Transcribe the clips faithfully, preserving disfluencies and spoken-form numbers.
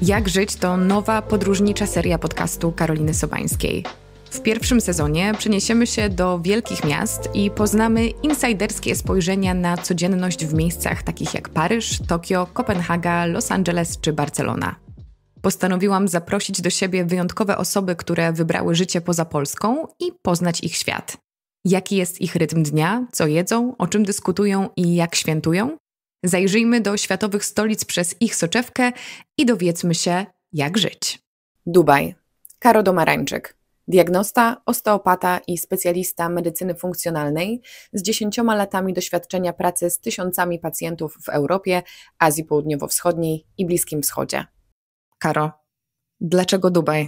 Jak żyć to nowa podróżnicza seria podcastu Karoliny Sobańskiej. W pierwszym sezonie przeniesiemy się do wielkich miast i poznamy insajderskie spojrzenia na codzienność w miejscach takich jak Paryż, Tokio, Kopenhaga, Los Angeles czy Barcelona. Postanowiłam zaprosić do siebie wyjątkowe osoby, które wybrały życie poza Polską i poznać ich świat. Jaki jest ich rytm dnia, co jedzą, o czym dyskutują i jak świętują? Zajrzyjmy do światowych stolic przez ich soczewkę i dowiedzmy się, jak żyć. Dubaj. Karo Domarańczyk. Diagnosta, osteopata i specjalista medycyny funkcjonalnej z dziesięcioma latami doświadczenia pracy z tysiącami pacjentów w Europie, Azji Południowo-Wschodniej i Bliskim Wschodzie. Karo, dlaczego Dubaj?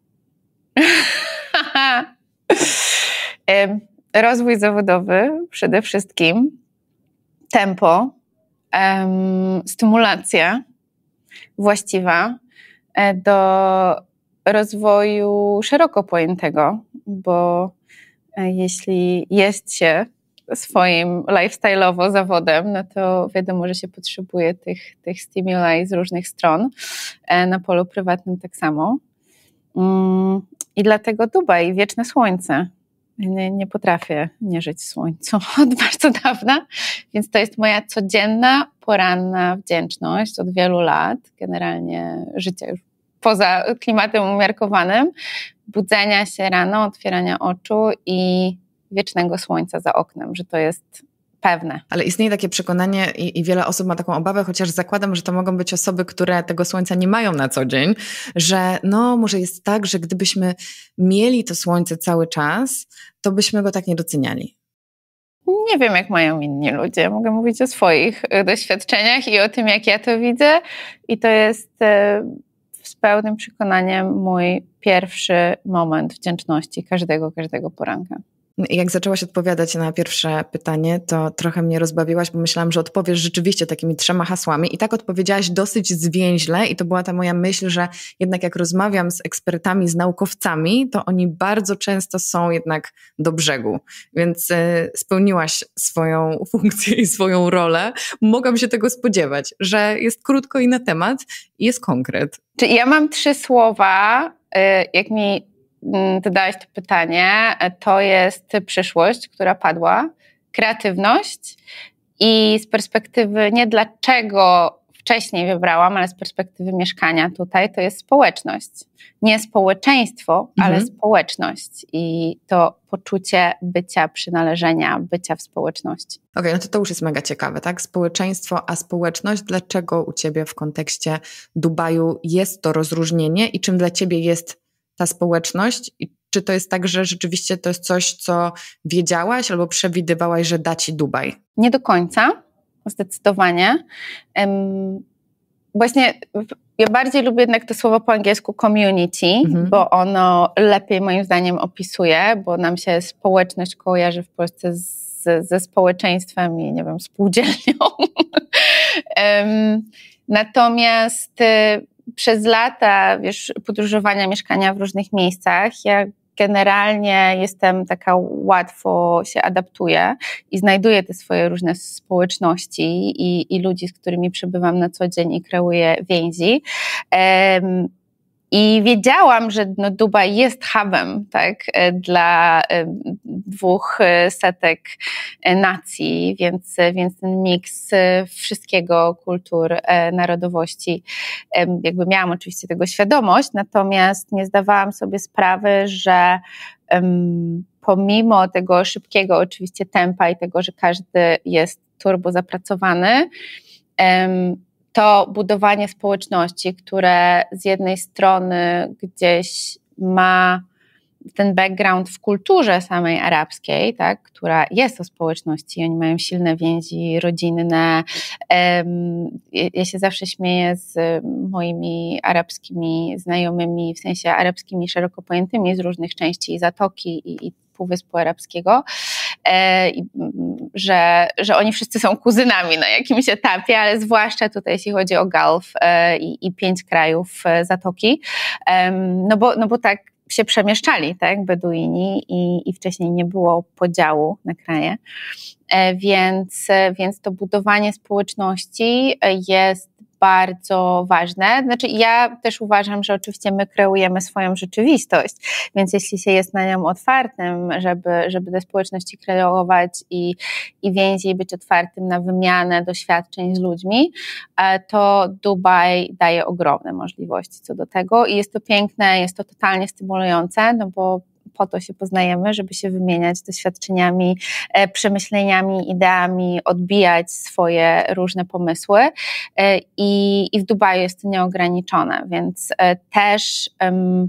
Rozwój zawodowy przede wszystkim, tempo, um, stymulacja właściwa do rozwoju szeroko pojętego, bo jeśli jest się swoim lifestyle'owo zawodem, no to wiadomo, że się potrzebuje tych, tych stimuli z różnych stron, na polu prywatnym tak samo. I dlatego Dubaj, wieczne słońce. Nie, nie potrafię nie żyć w słońcu od bardzo dawna, więc to jest moja codzienna, poranna wdzięczność od wielu lat, generalnie życia już poza klimatem umiarkowanym, budzenia się rano, otwierania oczu i wiecznego słońca za oknem, że to jest pewne. Ale istnieje takie przekonanie i, i wiele osób ma taką obawę, chociaż zakładam, że to mogą być osoby, które tego słońca nie mają na co dzień, że no może jest tak, że gdybyśmy mieli to słońce cały czas, to byśmy go tak nie doceniali. Nie wiem, jak mają inni ludzie. Mogę mówić o swoich doświadczeniach i o tym, jak ja to widzę. I to jest z pełnym przekonaniem mój pierwszy moment wdzięczności każdego, każdego poranka. Jak zaczęłaś odpowiadać na pierwsze pytanie, to trochę mnie rozbawiłaś, bo myślałam, że odpowiesz rzeczywiście takimi trzema hasłami i tak odpowiedziałaś dosyć zwięźle i to była ta moja myśl, że jednak jak rozmawiam z ekspertami, z naukowcami, to oni bardzo często są jednak do brzegu, więc y, spełniłaś swoją funkcję i swoją rolę. Mogłam się tego spodziewać, że jest krótko i na temat i jest konkret. Czy ja mam trzy słowa, y, jak mi Ty dałeś to pytanie, to jest przyszłość, która padła, kreatywność i z perspektywy nie dlaczego wcześniej wybrałam, ale z perspektywy mieszkania tutaj, to jest społeczność. Nie społeczeństwo, mhm. ale społeczność i to poczucie bycia, przynależenia, bycia w społeczności. Okej, okay, no to to już jest mega ciekawe, tak? Społeczeństwo, a społeczność. Dlaczego u Ciebie w kontekście Dubaju jest to rozróżnienie i czym dla Ciebie jest ta społeczność? I czy to jest tak, że rzeczywiście to jest coś, co wiedziałaś albo przewidywałaś, że da Ci Dubaj? Nie do końca, zdecydowanie. Um, właśnie ja bardziej lubię jednak to słowo po angielsku community, mhm. bo ono lepiej moim zdaniem opisuje, bo nam się społeczność kojarzy w Polsce z, ze społeczeństwem i nie wiem, spółdzielnią. um, natomiast przez lata, wiesz, podróżowania, mieszkania w różnych miejscach, ja generalnie jestem taka, łatwo się adaptuję i znajduję te swoje różne społeczności i, i ludzi, z którymi przebywam na co dzień i kreuję więzi. Um, I wiedziałam, że no, Dubaj jest hubem, tak, dla dwóch setek nacji, więc, więc ten miks wszystkiego, kultur, narodowości, jakby miałam oczywiście tego świadomość, natomiast nie zdawałam sobie sprawy, że um, pomimo tego szybkiego oczywiście tempa i tego, że każdy jest turbo zapracowany, um, to budowanie społeczności, które z jednej strony gdzieś ma ten background w kulturze samej arabskiej, tak, która jest o społeczności, oni mają silne więzi rodzinne. Ja się zawsze śmieję z moimi arabskimi znajomymi, w sensie arabskimi szeroko pojętymi z różnych części Zatoki i, i Półwyspu Arabskiego, że, że oni wszyscy są kuzynami na jakimś etapie, ale zwłaszcza tutaj jeśli chodzi o Gulf i, i pięć krajów Zatoki, no bo, no bo tak się przemieszczali, tak, Beduini i, i wcześniej nie było podziału na kraje, więc, więc to budowanie społeczności jest bardzo ważne. Znaczy ja też uważam, że oczywiście my kreujemy swoją rzeczywistość, więc jeśli się jest na nią otwartym, żeby, żeby te społeczności kreować i, i więzi, być otwartym na wymianę doświadczeń z ludźmi, to Dubaj daje ogromne możliwości co do tego i jest to piękne, jest to totalnie stymulujące, no bo po to się poznajemy, żeby się wymieniać doświadczeniami, przemyśleniami, ideami, odbijać swoje różne pomysły i, i w Dubaju jest to nieograniczone, więc też um,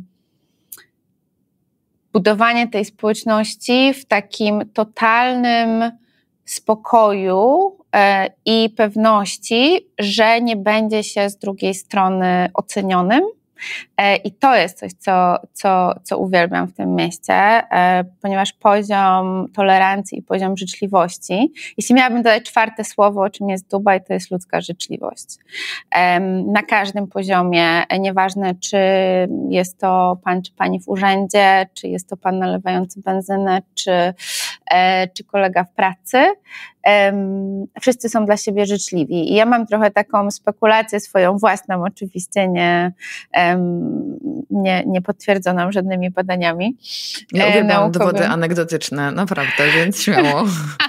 budowanie tej społeczności w takim totalnym spokoju i pewności, że nie będzie się z drugiej strony ocenionym. I to jest coś, co, co, co uwielbiam w tym mieście, ponieważ poziom tolerancji i poziom życzliwości, jeśli miałabym dodać czwarte słowo, czym jest Dubaj, to jest ludzka życzliwość. Na każdym poziomie, nieważne czy jest to pan czy pani w urzędzie, czy jest to pan nalewający benzynę, czy, czy kolega w pracy, wszyscy są dla siebie życzliwi. I ja mam trochę taką spekulację swoją własną, oczywiście nie Nie, nie potwierdzoną żadnymi badaniami. Ja uwielbiam naukowy. Dowody anegdotyczne, naprawdę, więc śmiało.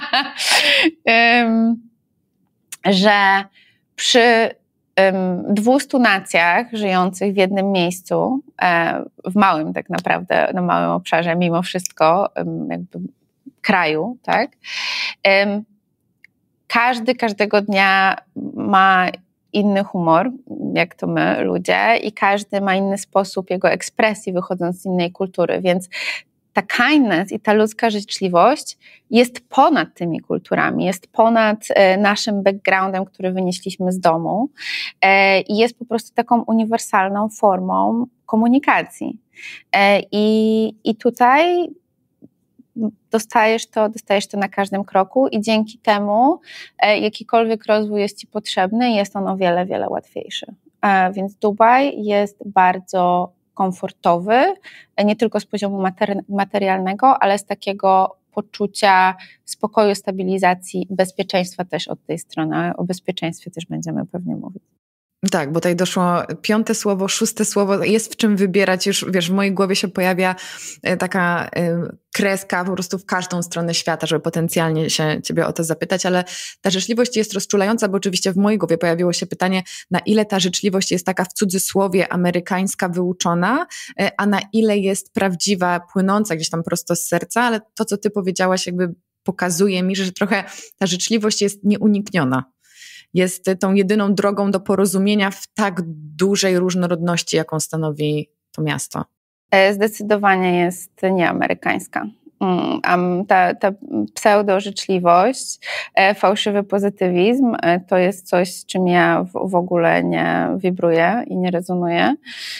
Że przy dwustu nacjach żyjących w jednym miejscu, w małym tak naprawdę, na małym obszarze, mimo wszystko, jakby kraju, tak? Każdy każdego dnia ma inny humor, jak to my, ludzie, i każdy ma inny sposób jego ekspresji, wychodząc z innej kultury, więc ta kindness i ta ludzka życzliwość jest ponad tymi kulturami, jest ponad e, naszym backgroundem, który wynieśliśmy z domu e, i jest po prostu taką uniwersalną formą komunikacji. E, i, I tutaj dostajesz to, dostajesz to na każdym kroku i dzięki temu e, jakikolwiek rozwój jest ci potrzebny, jest on o wiele, wiele łatwiejszy. E, więc Dubaj jest bardzo komfortowy, nie tylko z poziomu materi- materialnego, ale z takiego poczucia spokoju, stabilizacji, bezpieczeństwa też od tej strony. O bezpieczeństwie też będziemy pewnie mówić. Tak, bo tutaj doszło piąte słowo, szóste słowo, jest w czym wybierać, już wiesz, w mojej głowie się pojawia taka kreska po prostu w każdą stronę świata, żeby potencjalnie się ciebie o to zapytać, ale ta życzliwość jest rozczulająca, bo oczywiście w mojej głowie pojawiło się pytanie, na ile ta życzliwość jest taka w cudzysłowie amerykańska, wyuczona, a na ile jest prawdziwa, płynąca gdzieś tam prosto z serca, ale to, co ty powiedziałaś, jakby pokazuje mi, że trochę ta życzliwość jest nieunikniona. Jest tą jedyną drogą do porozumienia w tak dużej różnorodności, jaką stanowi to miasto. Zdecydowanie jest nieamerykańska. Ta, ta pseudo-życzliwość, fałszywy pozytywizm to jest coś, z czym ja w, w ogóle nie wibruję i nie rezonuję.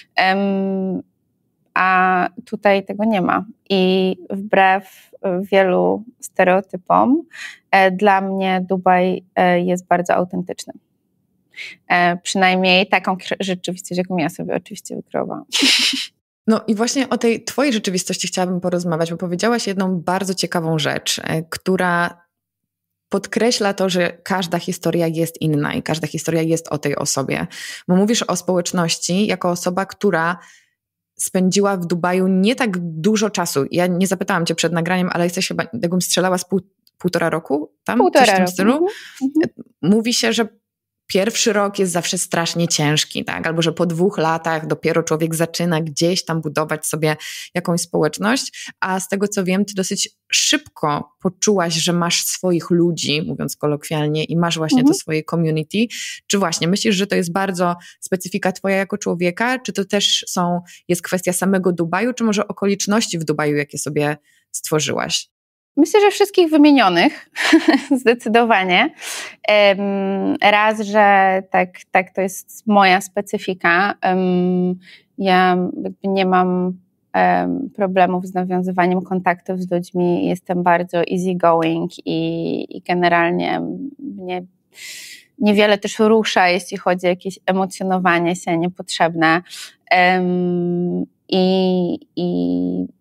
A tutaj tego nie ma. I wbrew wielu stereotypom, dla mnie Dubaj jest bardzo autentyczny. Przynajmniej taką rzeczywistość, jaką ja sobie oczywiście wykreowałam. No i właśnie o tej twojej rzeczywistości chciałabym porozmawiać, bo powiedziałaś jedną bardzo ciekawą rzecz, która podkreśla to, że każda historia jest inna i każda historia jest o tej osobie. Bo mówisz o społeczności jako osoba, która spędziła w Dubaju nie tak dużo czasu. Ja nie zapytałam cię przed nagraniem, ale jesteś chyba, jakbym strzelała z pół, półtora roku tam? Półtora Coś w tym roku. stylu? Mhm. Mówi się, że pierwszy rok jest zawsze strasznie ciężki, tak? Albo że po dwóch latach dopiero człowiek zaczyna gdzieś tam budować sobie jakąś społeczność, a z tego co wiem, ty dosyć szybko poczułaś, że masz swoich ludzi, mówiąc kolokwialnie, i masz właśnie mhm. to swoje community. Czy właśnie myślisz, że to jest bardzo specyfika twoja jako człowieka? Czy to też są, jest kwestia samego Dubaju, czy może okoliczności w Dubaju, jakie sobie stworzyłaś? Myślę, że wszystkich wymienionych, zdecydowanie. Raz, że tak, tak to jest moja specyfika. Ja nie mam problemów z nawiązywaniem kontaktów z ludźmi. Jestem bardzo easygoing i, i generalnie mnie niewiele też rusza, jeśli chodzi o jakieś emocjonowanie się niepotrzebne. I, i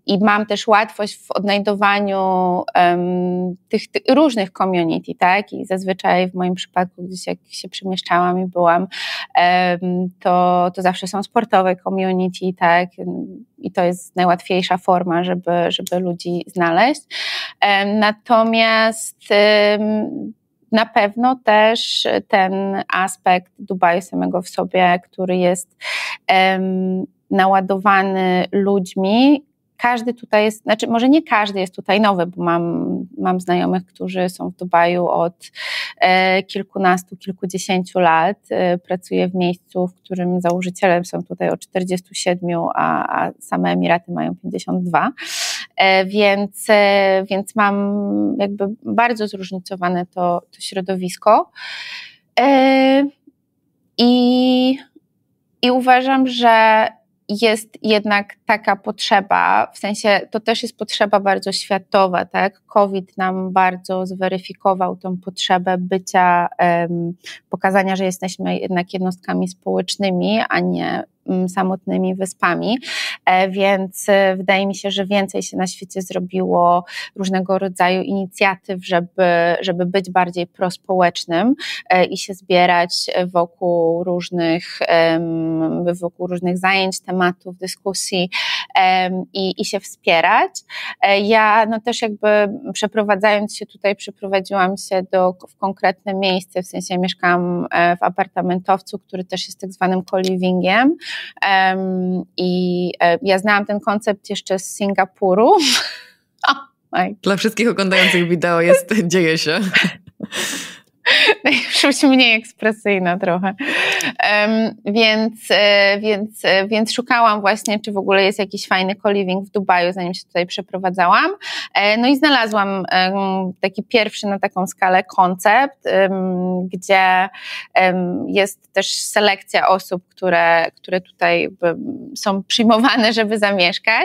I mam też łatwość w odnajdowaniu um, tych, tych różnych community, tak? I zazwyczaj w moim przypadku, gdzieś jak się przemieszczałam i byłam, um, to, to zawsze są sportowe community, tak? I to jest najłatwiejsza forma, żeby, żeby ludzi znaleźć. Um, natomiast um, na pewno też ten aspekt Dubaju samego w sobie, który jest um, naładowany ludźmi. Każdy tutaj jest, znaczy może nie każdy jest tutaj nowy, bo mam, mam znajomych, którzy są w Dubaju od e, kilkunastu, kilkudziesięciu lat. E, pracuję w miejscu, w którym założycielem są tutaj od czterdziestu siedmiu, a, a same Emiraty mają pięćdziesiąt dwa. E, więc, e, więc mam jakby bardzo zróżnicowane to, to środowisko. E, i, I uważam, że jest jednak taka potrzeba, w sensie to też jest potrzeba bardzo światowa, tak? COVID nam bardzo zweryfikował tą potrzebę bycia, um, pokazania, że jesteśmy jednak jednostkami społecznymi, a nie um, samotnymi wyspami, e, więc e, wydaje mi się, że więcej się na świecie zrobiło różnego rodzaju inicjatyw, żeby, żeby być bardziej prospołecznym e, i się zbierać wokół różnych, um, wokół różnych zajęć, tematów, dyskusji um, i, i się wspierać. E, ja no też jakby przeprowadzając się tutaj, przeprowadziłam się do, w konkretne miejsce, w sensie mieszkam w apartamentowcu, który też jest tak zwanym co-livingiem. Um, I e, ja znałam ten koncept jeszcze z Singapuru. Oh, Dla wszystkich oglądających wideo jest, dzieje się. Już być mniej ekspresyjna trochę. Um, więc, e, więc, e, więc szukałam właśnie, czy w ogóle jest jakiś fajny co-living w Dubaju, zanim się tutaj przeprowadzałam. E, no i znalazłam um, taki pierwszy na taką skalę koncept, um, gdzie um, jest też selekcja osób, które, które tutaj są przyjmowane, żeby zamieszkać.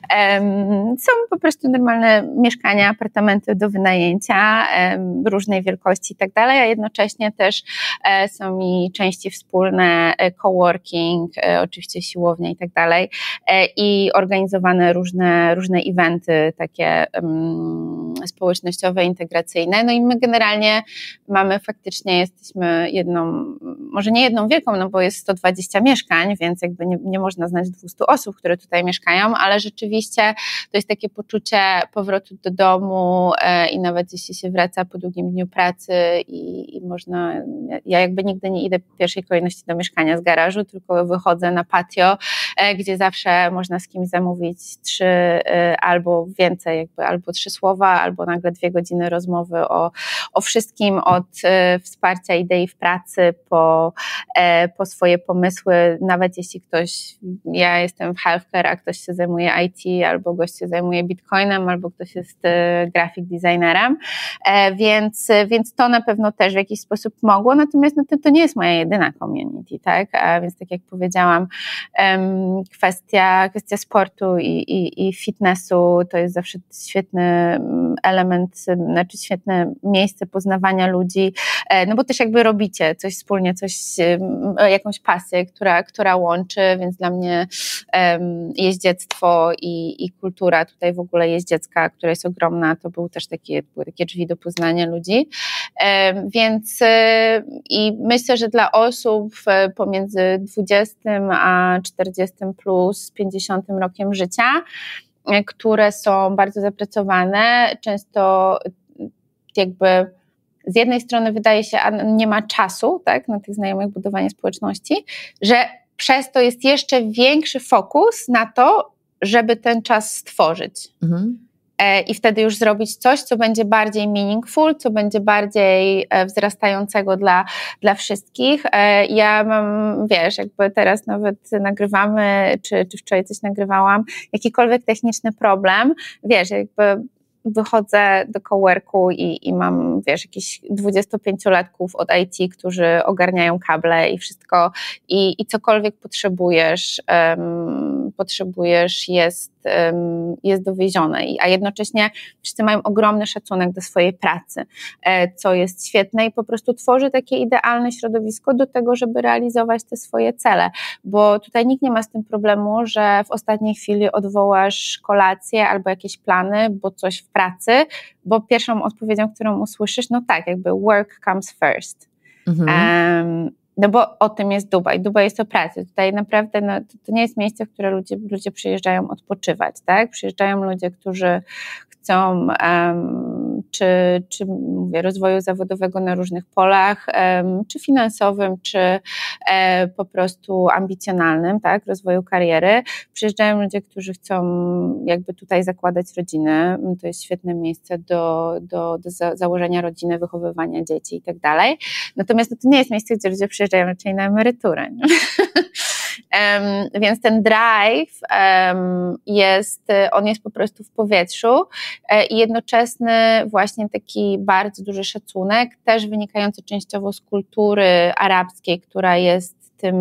Um, są po prostu normalne mieszkania, apartamenty do wynajęcia, um, różnej wielkości i tak dalej, a jednocześnie też e, są mi części wspólne, e, coworking, e, oczywiście siłownia i tak dalej, e, i organizowane różne, różne eventy takie um, społecznościowe, integracyjne. No i my generalnie mamy faktycznie, jesteśmy jedną, może nie jedną wielką, no bo jest sto dwadzieścia mieszkań, więc jakby nie, nie można znać dwieście osób, które tutaj mieszkają, ale rzeczywiście to jest takie poczucie powrotu do domu e, i nawet jeśli się wraca po długim dniu pracy i, i można, ja jakby nigdy nie idę w pierwszej kolejności do mieszkania z garażu, tylko wychodzę na patio, e, gdzie zawsze można z kimś zamówić trzy e, albo więcej, jakby albo trzy słowa, albo nagle dwie godziny rozmowy o, o wszystkim, od e, wsparcia idei w pracy po, e, po swoje pomysły, nawet jeśli ktoś, ja jestem w healthcare, a ktoś się zajmuje I T, albo ktoś się zajmuje bitcoinem, albo ktoś jest e, graphic designerem, e, więc, więc to na pewno też w jakiś sposób mogło, natomiast no, to, to nie jest moja jedyna community, tak, a więc tak jak powiedziałam, um, kwestia, kwestia sportu i, i, i fitnessu to jest zawsze świetny element, znaczy świetne miejsce poznawania ludzi, e, no bo też jakby robicie coś wspólnie, coś, jakąś pasję, która, która łączy, więc dla mnie um, jeździectwo i, i kultura tutaj w ogóle jeździecka, która jest ogromna, to był też takie, były takie drzwi do poznania ludzi. Um, więc y, i myślę, że dla osób pomiędzy dwudziestym a czterdziestym plus pięćdziesiątym rokiem życia, które są bardzo zapracowane, często jakby z jednej strony wydaje się, a nie ma czasu, tak, na tych znajomych budowanie społeczności, że przez to jest jeszcze większy fokus na to, żeby ten czas stworzyć. Mhm. I wtedy już zrobić coś, co będzie bardziej meaningful, co będzie bardziej wzrastającego dla, dla wszystkich. Ja mam, wiesz, jakby teraz nawet nagrywamy, czy, czy wczoraj coś nagrywałam, jakikolwiek techniczny problem, wiesz, jakby wychodzę do coworku i, i mam, wiesz, jakichś dwudziestopięciolatków od I T, którzy ogarniają kable i wszystko i, i cokolwiek potrzebujesz, um, potrzebujesz jest jest dowiezione, a jednocześnie wszyscy mają ogromny szacunek do swojej pracy, co jest świetne i po prostu tworzy takie idealne środowisko do tego, żeby realizować te swoje cele, bo tutaj nikt nie ma z tym problemu, że w ostatniej chwili odwołasz kolację albo jakieś plany, bo coś w pracy, bo pierwszą odpowiedzią, którą usłyszysz, no tak, jakby work comes first. Mhm. Um, no bo o tym jest Dubaj. Dubaj jest o pracy. Tutaj naprawdę no, to, to nie jest miejsce, w które ludzie, ludzie przyjeżdżają odpoczywać, tak? Przyjeżdżają ludzie, którzy chcą um, czy, czy mówię, rozwoju zawodowego na różnych polach, um, czy finansowym, czy e, po prostu ambicjonalnym, tak? Rozwoju kariery. Przyjeżdżają ludzie, którzy chcą jakby tutaj zakładać rodziny. To jest świetne miejsce do, do, do za, założenia rodziny, wychowywania dzieci i tak dalej. Natomiast no, to nie jest miejsce, gdzie ludzie przyjeżdżają raczej na emeryturę. Um, więc ten drive um, jest, on jest po prostu w powietrzu e, i jednoczesny właśnie taki bardzo duży szacunek, też wynikający częściowo z kultury arabskiej, która jest tym,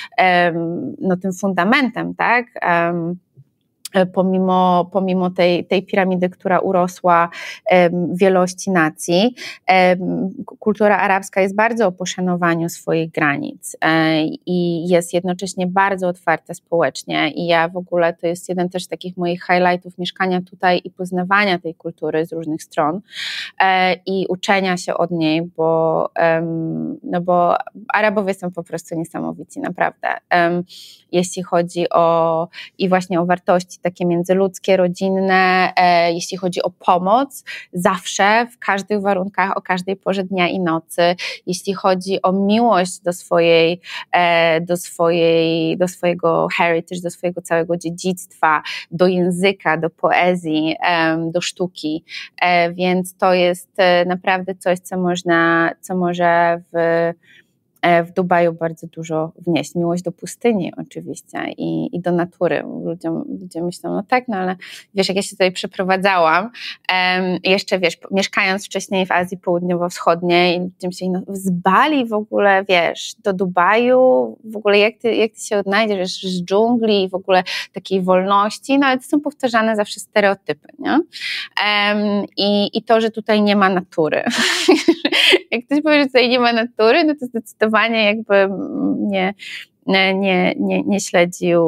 um, no, tym fundamentem, tak? Um, pomimo, pomimo tej, tej piramidy, która urosła um, wielości nacji. Um, kultura arabska jest bardzo o poszanowaniu swoich granic um, i jest jednocześnie bardzo otwarta społecznie i ja w ogóle to jest jeden też z takich moich highlightów mieszkania tutaj i poznawania tej kultury z różnych stron um, i uczenia się od niej, bo, um, no bo Arabowie są po prostu niesamowici, naprawdę. Um, jeśli chodzi o i właśnie o wartości takie międzyludzkie, rodzinne, e, jeśli chodzi o pomoc, zawsze, w każdych warunkach, o każdej porze dnia i nocy, jeśli chodzi o miłość do swojej, e, do swojej, do swojego heritage, do swojego całego dziedzictwa, do języka, do poezji, e, do sztuki, e, więc to jest e, naprawdę coś, co można, co może w w Dubaju bardzo dużo wnieść. Miłość do pustyni oczywiście i, i do natury. Ludziom, ludzie myślą, no tak, no ale wiesz, jak ja się tutaj przeprowadzałam, um, jeszcze wiesz, mieszkając wcześniej w Azji Południowo-Wschodniej, ludzie myśleli, no z Bali w ogóle, wiesz, do Dubaju, w ogóle jak ty, jak ty się odnajdziesz z dżungli i w ogóle takiej wolności, no ale to są powtarzane zawsze stereotypy, nie? Um, i, I to, że tutaj nie ma natury. Jak ktoś powie, że tutaj nie ma natury, no to zdecydowanie jakby nie, nie, nie, nie śledził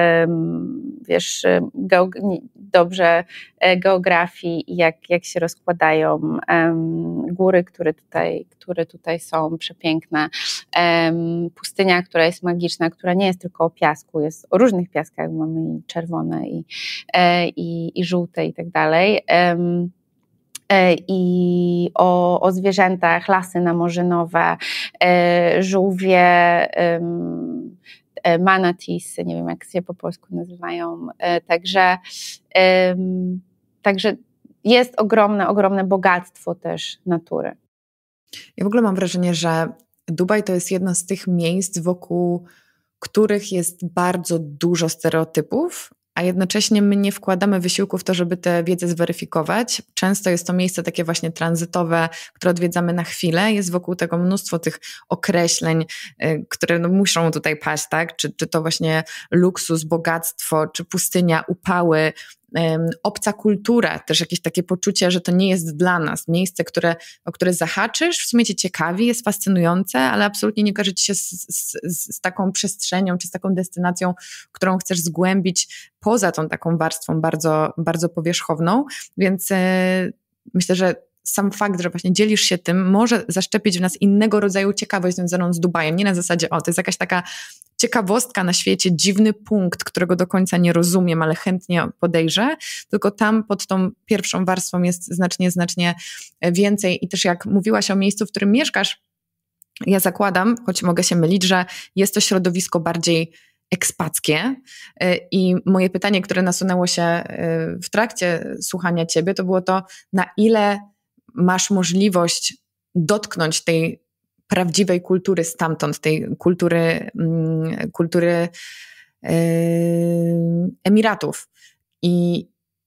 um, wiesz, geog- dobrze geografii i jak, jak się rozkładają um, góry, które tutaj, które tutaj są przepiękne. Um, pustynia, która jest magiczna, która nie jest tylko o piasku, jest o różnych piaskach, mamy i czerwone i, i, i żółte i tak dalej. Um, i o, o zwierzętach, lasy namorzynowe, e, żółwie, e, manatees, nie wiem jak się po polsku nazywają, e, także, e, także jest ogromne, ogromne bogactwo też natury. Ja w ogóle mam wrażenie, że Dubaj to jest jedno z tych miejsc, wokół których jest bardzo dużo stereotypów, a jednocześnie my nie wkładamy wysiłku w to, żeby tę wiedzę zweryfikować. Często jest to miejsce takie właśnie tranzytowe, które odwiedzamy na chwilę. Jest wokół tego mnóstwo tych określeń, y, które no muszą tutaj paść, tak? Czy, czy to właśnie luksus, bogactwo, czy pustynia, upały, um, obca kultura, też jakieś takie poczucie, że to nie jest dla nas. Miejsce, które, o które zahaczysz, w sumie cię ciekawi, jest fascynujące, ale absolutnie nie kojarzy ci się z, z, z taką przestrzenią, czy z taką destynacją, którą chcesz zgłębić poza tą taką warstwą bardzo, bardzo powierzchowną, więc yy, myślę, że sam fakt, że właśnie dzielisz się tym, może zaszczepić w nas innego rodzaju ciekawość związaną z Dubajem. Nie na zasadzie, o, to jest jakaś taka ciekawostka na świecie, dziwny punkt, którego do końca nie rozumiem, ale chętnie podejrzę, tylko tam pod tą pierwszą warstwą jest znacznie, znacznie więcej i też jak mówiłaś o miejscu, w którym mieszkasz, ja zakładam, choć mogę się mylić, że jest to środowisko bardziej ekspackie i moje pytanie, które nasunęło się w trakcie słuchania ciebie, to było to, na ile masz możliwość dotknąć tej prawdziwej kultury stamtąd, tej kultury, kultury Emiratów. I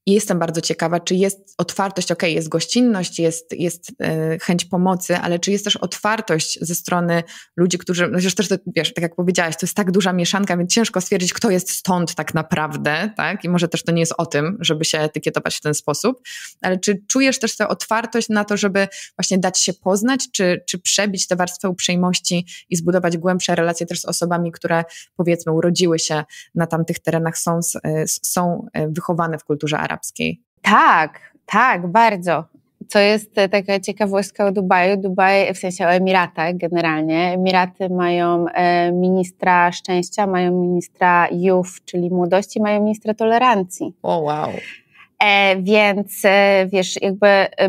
I jestem bardzo ciekawa, czy jest otwartość, okej, okay, jest gościnność, jest, jest yy, chęć pomocy, ale czy jest też otwartość ze strony ludzi, którzy, no też to, wiesz, tak jak powiedziałaś, to jest tak duża mieszanka, więc ciężko stwierdzić, kto jest stąd tak naprawdę, tak? I może też to nie jest o tym, żeby się etykietować w ten sposób, ale czy czujesz też tę otwartość na to, żeby właśnie dać się poznać, czy, czy przebić tę warstwę uprzejmości i zbudować głębsze relacje też z osobami, które powiedzmy urodziły się na tamtych terenach, są, są wychowane w kulturze arabskiej? Tak, tak, bardzo. Co jest taka ciekawostka o Dubaju, Dubaj, w sensie o Emiratach generalnie. Emiraty mają ministra szczęścia, mają ministra youth, czyli młodości, mają ministra tolerancji. O wow. E, więc wiesz, jakby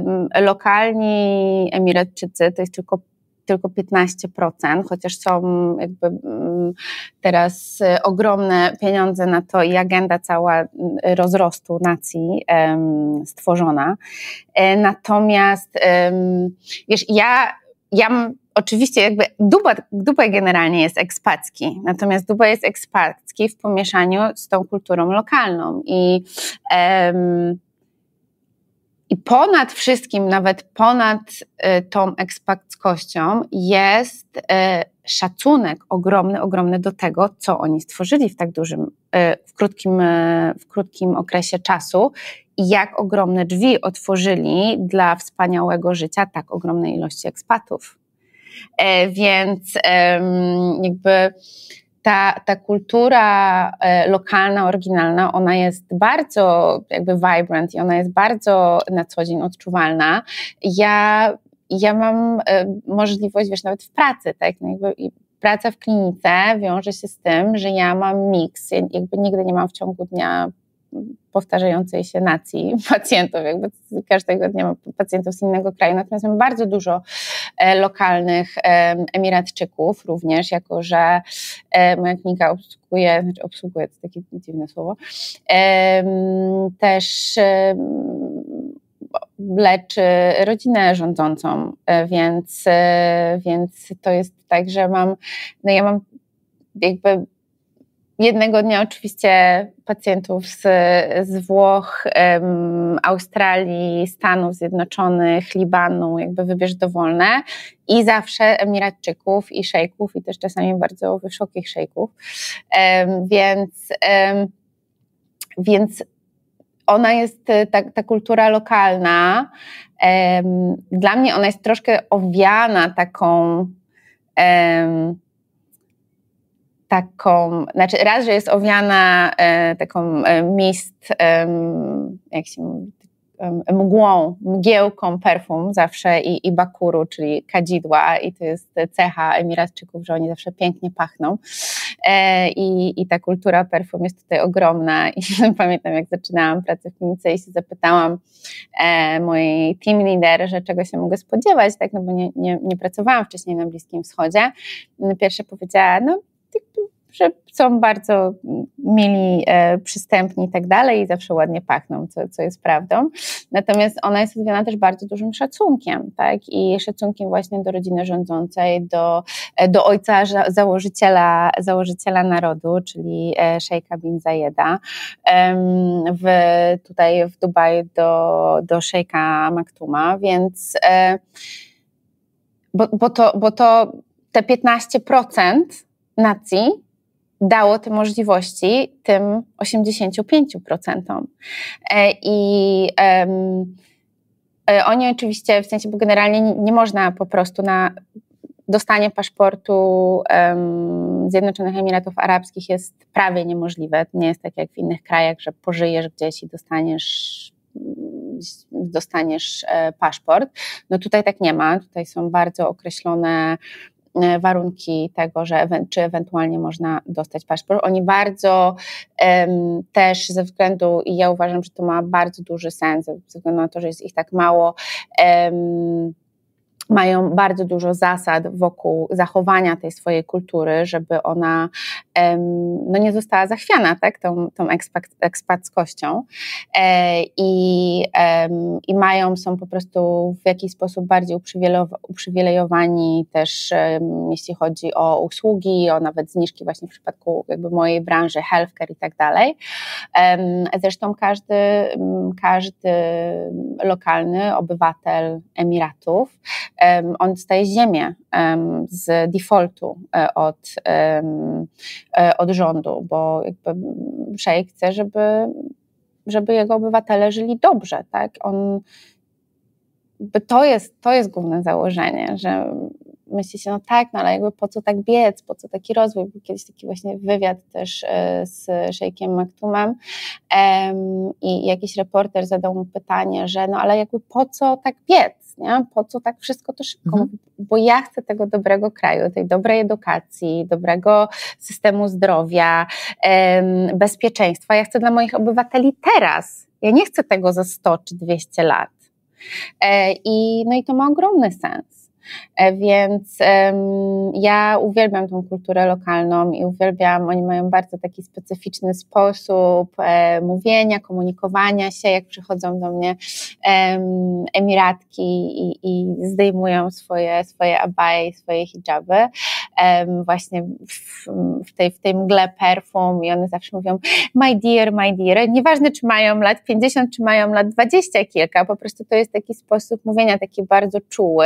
lokalni Emiratczycy to jest tylko tylko piętnaście procent, chociaż są jakby teraz ogromne pieniądze na to i agenda cała rozrostu nacji um, stworzona. E, natomiast um, wiesz, ja, ja oczywiście jakby Dubaj, Dubaj generalnie jest ekspacki, natomiast Dubaj jest ekspacki w pomieszaniu z tą kulturą lokalną i um, I ponad wszystkim, nawet ponad y, tą ekspackością jest y, szacunek ogromny, ogromny do tego, co oni stworzyli w tak dużym, y, w krótkim, y, w krótkim okresie czasu i jak ogromne drzwi otworzyli dla wspaniałego życia tak ogromnej ilości ekspatów. Y, więc y, jakby Ta, ta kultura e, lokalna, oryginalna, ona jest bardzo jakby vibrant i ona jest bardzo na co dzień odczuwalna. Ja, ja mam e, możliwość, wiesz, nawet w pracy, tak, no jakby i praca w klinice wiąże się z tym, że ja mam miks, ja jakby nigdy nie mam w ciągu dnia powtarzającej się nacji pacjentów, jakby każdego dnia mam pacjentów z innego kraju, natomiast mam bardzo dużo e, lokalnych e, Emiratczyków również, jako że e, moja klinika obsługuje, znaczy obsługuje, to takie dziwne słowo, e, też e, leczy rodzinę rządzącą, e, więc, e, więc to jest tak, że mam, no ja mam jakby jednego dnia oczywiście pacjentów z, z Włoch, um, Australii, Stanów Zjednoczonych, Libanu, jakby wybierz dowolne i zawsze Emiratczyków i szejków i też czasami bardzo wysokich szejków, um, więc, um, więc ona jest, ta, ta kultura lokalna, um, dla mnie ona jest troszkę owiana taką um, taką, znaczy raz, że jest owiana e, taką e, mist, e, jak się mówi, e, mgłą, mgiełką perfum zawsze i, i bakuru, czyli kadzidła i to jest cecha Emiratczyków, że oni zawsze pięknie pachną e, i, i ta kultura perfum jest tutaj ogromna i pamiętam jak zaczynałam pracę w klinice i się zapytałam e, mojej team leader, że czego się mogę spodziewać, tak, no bo nie, nie, nie pracowałam wcześniej na Bliskim Wschodzie. Pierwsze powiedziała, no że są bardzo mili, e, przystępni i tak dalej i zawsze ładnie pachną, co, co jest prawdą. Natomiast ona jest odwiana też bardzo dużym szacunkiem, tak? I szacunkiem właśnie do rodziny rządzącej, do, do ojca założyciela, założyciela narodu, czyli e, szejka bin Zayeda. E, w, tutaj w Dubaju do, do szejka Maktuma, więc e, bo, bo, to, bo to te piętnaście procent nacji dało te możliwości tym osiemdziesiąt pięć procent. I um, oni oczywiście, w sensie, bo generalnie nie, nie można po prostu na dostanie paszportu um, Zjednoczonych Emiratów Arabskich jest prawie niemożliwe. To nie jest tak jak w innych krajach, że pożyjesz gdzieś i dostaniesz dostaniesz paszport. No tutaj tak nie ma. Tutaj są bardzo określone warunki tego, że ewe- czy ewentualnie można dostać paszport. Oni bardzo um, też ze względu, i ja uważam, że to ma bardzo duży sens, ze względu na to, że jest ich tak mało, um, mają bardzo dużo zasad wokół zachowania tej swojej kultury, żeby ona no, nie została zachwiana, tak, tą, tą ekspackością e, i, e, i mają, są po prostu w jakiś sposób bardziej uprzywilejowani też, e, jeśli chodzi o usługi, o nawet zniżki właśnie w przypadku jakby mojej branży, healthcare i tak dalej. E, zresztą każdy, każdy lokalny obywatel Emiratów Um, on dostaje ziemię um, z defaultu um, od, um, od rządu, bo jakby szejk chce, żeby, żeby jego obywatele żyli dobrze, tak? On, to jest, to jest główne założenie, że myśli się, no tak, no ale jakby po co tak biec, po co taki rozwój? Był kiedyś taki właśnie wywiad też z szejkiem Maktoumem um, i jakiś reporter zadał mu pytanie, że no ale jakby po co tak biec, nie? Po co tak wszystko to szybko? Mhm. Bo ja chcę tego dobrego kraju, tej dobrej edukacji, dobrego systemu zdrowia, um, bezpieczeństwa. Ja chcę dla moich obywateli teraz. Ja nie chcę tego za sto czy dwieście lat. E, i, no i to ma ogromny sens. Więc um, ja uwielbiam tą kulturę lokalną i uwielbiam, oni mają bardzo taki specyficzny sposób e, mówienia, komunikowania się, jak przychodzą do mnie um, Emiratki i, i zdejmują swoje, swoje abaje, swoje hijaby um, właśnie w, w, tej, w tej mgle perfum i one zawsze mówią my dear, my dear, nieważne czy mają lat pięćdziesiąt, czy mają lat dwadzieścia kilka, po prostu to jest taki sposób mówienia, taki bardzo czuły.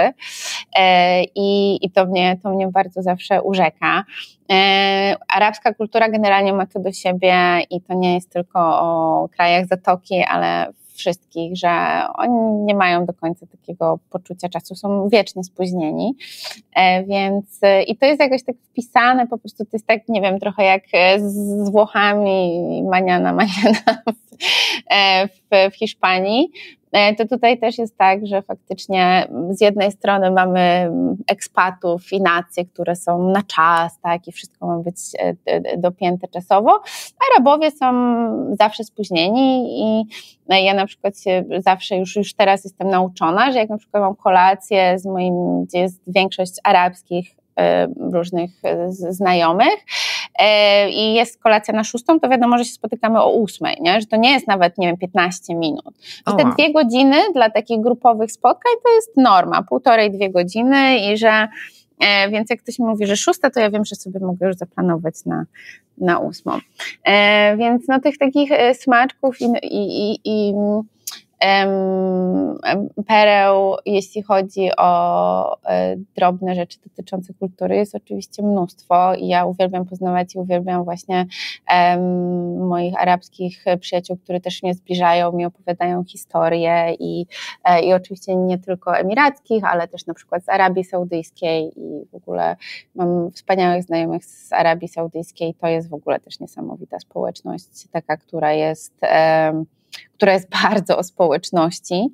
I, i to, mnie, to mnie bardzo zawsze urzeka. E, arabska kultura generalnie ma to do siebie i to nie jest tylko o krajach Zatoki, ale wszystkich, że oni nie mają do końca takiego poczucia czasu, są wiecznie spóźnieni, e, więc i to jest jakoś tak wpisane, po prostu to jest tak, nie wiem, trochę jak z Włochami, maniana, maniana w, w, w Hiszpanii. To tutaj też jest tak, że faktycznie z jednej strony mamy ekspatów i nacje, które są na czas, tak, i wszystko ma być dopięte czasowo. Arabowie są zawsze spóźnieni i ja na przykład się zawsze już, już teraz jestem nauczona, że jak na przykład mam kolację z moim, gdzie jest większość arabskich różnych znajomych i jest kolacja na szóstą, to wiadomo, że się spotykamy o ósmej, nie? Że to nie jest nawet, nie wiem, piętnaście minut. Że te dwie godziny dla takich grupowych spotkań to jest norma, półtorej, dwie godziny i że więc jak ktoś mi mówi, że szósta, to ja wiem, że sobie mogę już zaplanować na, na ósmą. Więc no tych takich smaczków i, i, i, i pereł, jeśli chodzi o drobne rzeczy dotyczące kultury, jest oczywiście mnóstwo i ja uwielbiam poznawać i uwielbiam właśnie um, moich arabskich przyjaciół, które też mnie zbliżają, mi opowiadają historie i, i oczywiście nie tylko emirackich, ale też na przykład z Arabii Saudyjskiej i w ogóle mam wspaniałych znajomych z Arabii Saudyjskiej, to jest w ogóle też niesamowita społeczność, taka, która jest um, która jest bardzo o społeczności.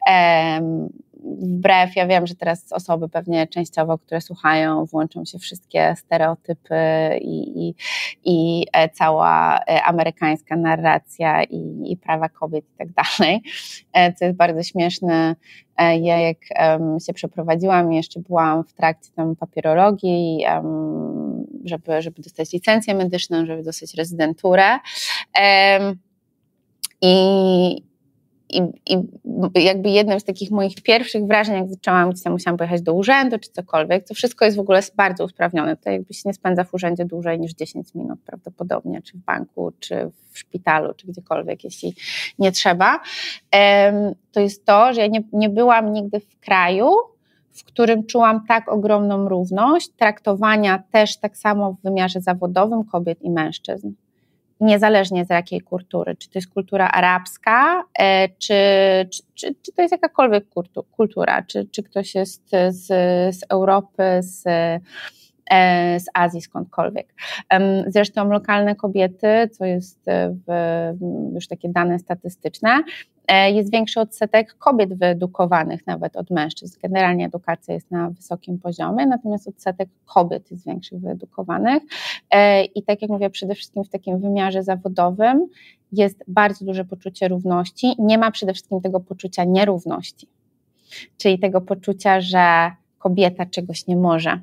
Wbrew, ja wiem, że teraz osoby pewnie częściowo, które słuchają, włączą się wszystkie stereotypy i, i, i cała amerykańska narracja i, i prawa kobiet i tak dalej, co jest bardzo śmieszne. Ja jak um, się przeprowadziłam, jeszcze byłam w trakcie tam papierologii, um, żeby, żeby dostać licencję medyczną, żeby dostać rezydenturę. Um, I, i, I jakby jednym z takich moich pierwszych wrażeń, jak zaczęłam, gdzieś tam musiałam pojechać do urzędu czy cokolwiek, to wszystko jest w ogóle bardzo usprawnione. To jakby się nie spędza w urzędzie dłużej niż dziesięć minut prawdopodobnie, czy w banku, czy w szpitalu, czy gdziekolwiek, jeśli nie trzeba. To jest to, że ja nie, nie byłam nigdy w kraju, w którym czułam tak ogromną równość traktowania też tak samo w wymiarze zawodowym kobiet i mężczyzn. Niezależnie z jakiej kultury, czy to jest kultura arabska, czy, czy, czy, czy to jest jakakolwiek kultura, czy, czy ktoś jest z, z Europy, z, z Azji, skądkolwiek. Zresztą lokalne kobiety, co jest w, już takie dane statystyczne, jest większy odsetek kobiet wyedukowanych nawet od mężczyzn. Generalnie edukacja jest na wysokim poziomie, natomiast odsetek kobiet jest większy wyedukowanych. I tak jak mówię, przede wszystkim w takim wymiarze zawodowym jest bardzo duże poczucie równości. Nie ma przede wszystkim tego poczucia nierówności. czyli tego poczucia, że kobieta czegoś nie może.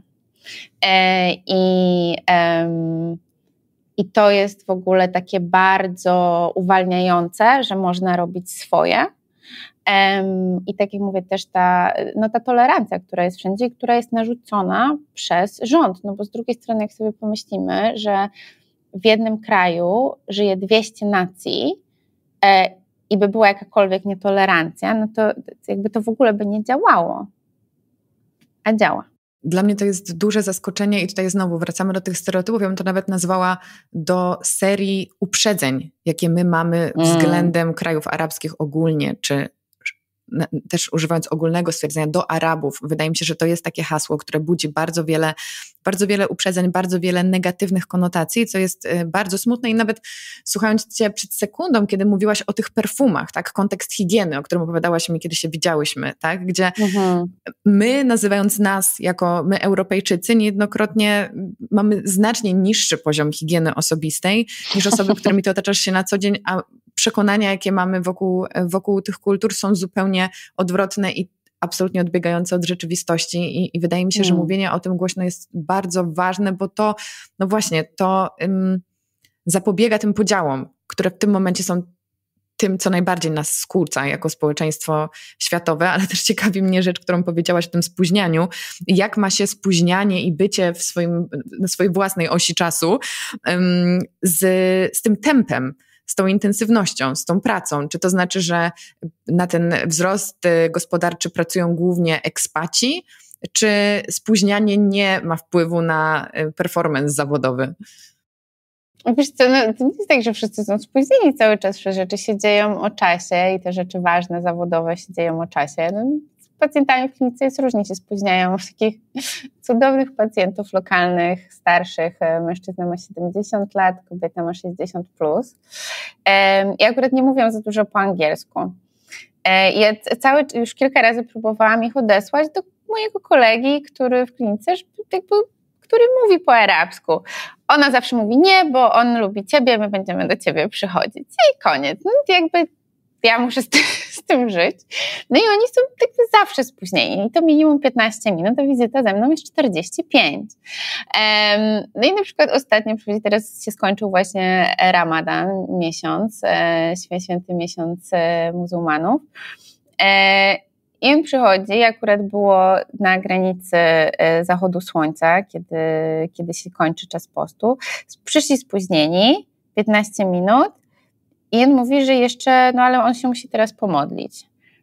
I, i to jest w ogóle takie bardzo uwalniające, że można robić swoje. I tak jak mówię, też ta, no ta tolerancja, która jest wszędzie, która jest narzucona przez rząd, no bo z drugiej strony jak sobie pomyślimy, że w jednym kraju żyje dwieście nacji e, i by była jakakolwiek nietolerancja, no to jakby to w ogóle by nie działało, a działa. Dla mnie to jest duże zaskoczenie i tutaj znowu wracamy do tych stereotypów. Ja bym to nawet nazwała do serii uprzedzeń, jakie my mamy względem mm. krajów arabskich ogólnie, czy też używając ogólnego stwierdzenia do Arabów. Wydaje mi się, że to jest takie hasło, które budzi bardzo wiele, bardzo wiele uprzedzeń, bardzo wiele negatywnych konotacji, co jest bardzo smutne i nawet słuchając Cię przed sekundą, kiedy mówiłaś o tych perfumach, tak, kontekst higieny, o którym opowiadałaś mi, kiedy się widziałyśmy, tak, gdzie mhm. my, nazywając nas jako my Europejczycy, niejednokrotnie mamy znacznie niższy poziom higieny osobistej niż osoby, którymi ty otaczasz się na co dzień, a przekonania, jakie mamy wokół, wokół tych kultur są zupełnie odwrotne i absolutnie odbiegające od rzeczywistości i, i wydaje mi się, mm. że mówienie o tym głośno jest bardzo ważne, bo to, no właśnie, to um, zapobiega tym podziałom, które w tym momencie są tym, co najbardziej nas skłóca jako społeczeństwo światowe, ale też ciekawi mnie rzecz, którą powiedziałaś o tym spóźnianiu. Jak ma się spóźnianie i bycie w swoim, na swojej własnej osi czasu um, z, z tym tempem, z tą intensywnością, z tą pracą? Czy to znaczy, że na ten wzrost gospodarczy pracują głównie ekspaci, czy spóźnianie nie ma wpływu na performance zawodowy? Wiesz co, no, to nie jest tak, że wszyscy są spóźnieni cały czas, że rzeczy się dzieją o czasie i te rzeczy ważne, zawodowe się dzieją o czasie. No, z pacjentami w klinice jest różnie, się spóźniają. Takich cudownych pacjentów lokalnych, starszych, mężczyzna ma siedemdziesiąt lat, kobieta ma sześćdziesiąt plus. Ja akurat nie mówię za dużo po angielsku. Ja cały, już kilka razy próbowałam ich odesłać do mojego kolegi, który w klinice jakby który mówi po arabsku. Ona zawsze mówi nie, bo on lubi ciebie, my będziemy do ciebie przychodzić. I koniec. No jakby ja muszę z tym, z tym żyć. No i oni są jakby zawsze spóźnieni. I to minimum piętnaście minut, a wizyta ze mną jest czterdzieści pięć. Um, no i na przykład ostatnio, teraz się skończył właśnie Ramadan, miesiąc, e, święty miesiąc e, muzułmanów. E, I on przychodzi, akurat było na granicy zachodu słońca, kiedy, kiedy się kończy czas postu. Przyszli spóźnieni, piętnaście minut i on mówi, że jeszcze, no ale on się musi teraz pomodlić.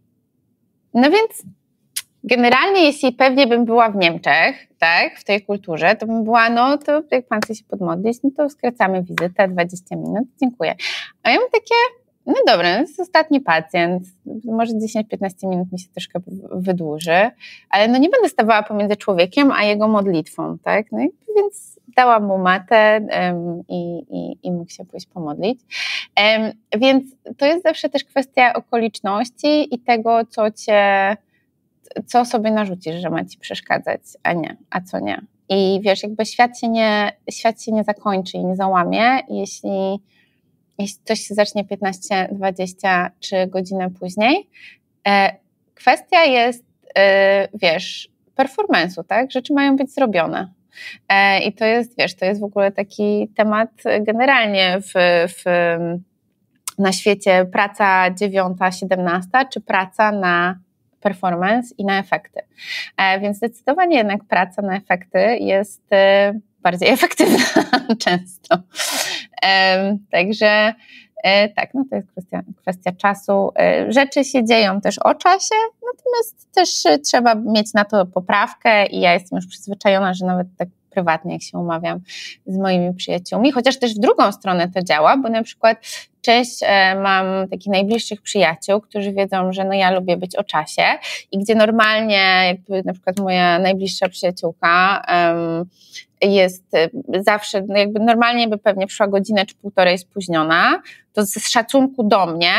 No więc generalnie jeśli pewnie bym była w Niemczech, tak, w tej kulturze, to bym była, no to jak pan chce się podmodlić, no to skracamy wizytę, dwadzieścia minut, dziękuję. A ja mam takie, no dobra, to jest ostatni pacjent, może dziesięć piętnaście minut mi się troszkę wydłuży, ale no nie będę stawała pomiędzy człowiekiem a jego modlitwą, tak? No i więc dałam mu matę um, i, i, i mógł się pójść pomodlić. Um, więc to jest zawsze też kwestia okoliczności i tego, co cię, co sobie narzucisz, że ma ci przeszkadzać, a nie, a co nie. I wiesz, jakby świat się nie, świat się nie zakończy i nie załamie, jeśli jeśli coś się zacznie piętnaście, dwadzieścia czy godzinę później. E, kwestia jest, e, wiesz, performance'u, tak? Rzeczy mają być zrobione. E, I to jest, wiesz, to jest w ogóle taki temat generalnie w, w, na świecie praca dziewiąta, siedemnasta, czy praca na performance i na efekty. E, więc zdecydowanie jednak praca na efekty jest e, bardziej efektywna często. E, także e, tak, no to jest kwestia, kwestia czasu. E, rzeczy się dzieją też o czasie, natomiast też e, trzeba mieć na to poprawkę i ja jestem już przyzwyczajona, że nawet tak prywatnie, jak się umawiam z moimi przyjaciółmi, chociaż też w drugą stronę to działa, bo na przykład część e, mam takich najbliższych przyjaciół, którzy wiedzą, że no ja lubię być o czasie i gdzie normalnie jakby na przykład moja najbliższa przyjaciółka um, jest zawsze, no jakby normalnie by pewnie przyszła godzinę czy półtorej spóźniona, to z szacunku do mnie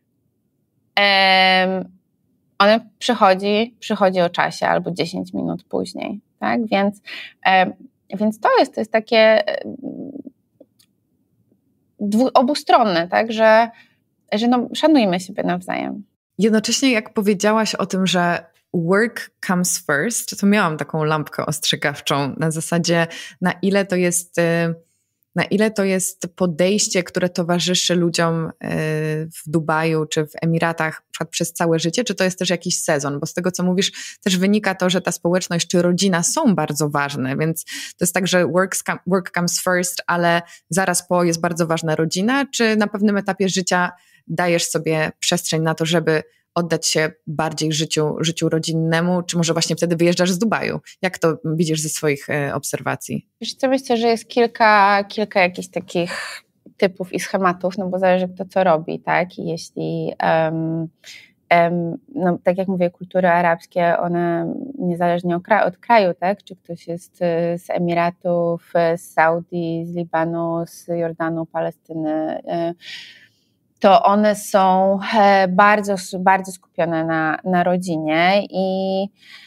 um, ona przychodzi, przychodzi o czasie albo dziesięć minut później, tak, więc, um, więc to jest, to jest takie dwu, obustronne, tak, że, że no, szanujmy siebie nawzajem. Jednocześnie jak powiedziałaś o tym, że work comes first, to miałam taką lampkę ostrzegawczą na zasadzie, na ile to jest, na ile to jest podejście, które towarzyszy ludziom w Dubaju czy w Emiratach na przykład przez całe życie, czy to jest też jakiś sezon, bo z tego, co mówisz, też wynika to, że ta społeczność czy rodzina są bardzo ważne, więc to jest tak, że work, work comes first, ale zaraz po jest bardzo ważna rodzina, czy na pewnym etapie życia dajesz sobie przestrzeń na to, żeby oddać się bardziej życiu, życiu rodzinnemu, czy może właśnie wtedy wyjeżdżasz z Dubaju? Jak to widzisz ze swoich e, obserwacji? Wiesz co, myślę, że jest kilka, kilka jakichś takich typów i schematów, no bo zależy kto co robi, tak? I jeśli, um, um, no tak jak mówię, kultury arabskie, one niezależnie od kraju, od kraju, tak? Czy ktoś jest z Emiratów, z Saudii, z Libanu, z Jordanu, Palestyny, y, to one są bardzo, bardzo skupione na, na rodzinie i,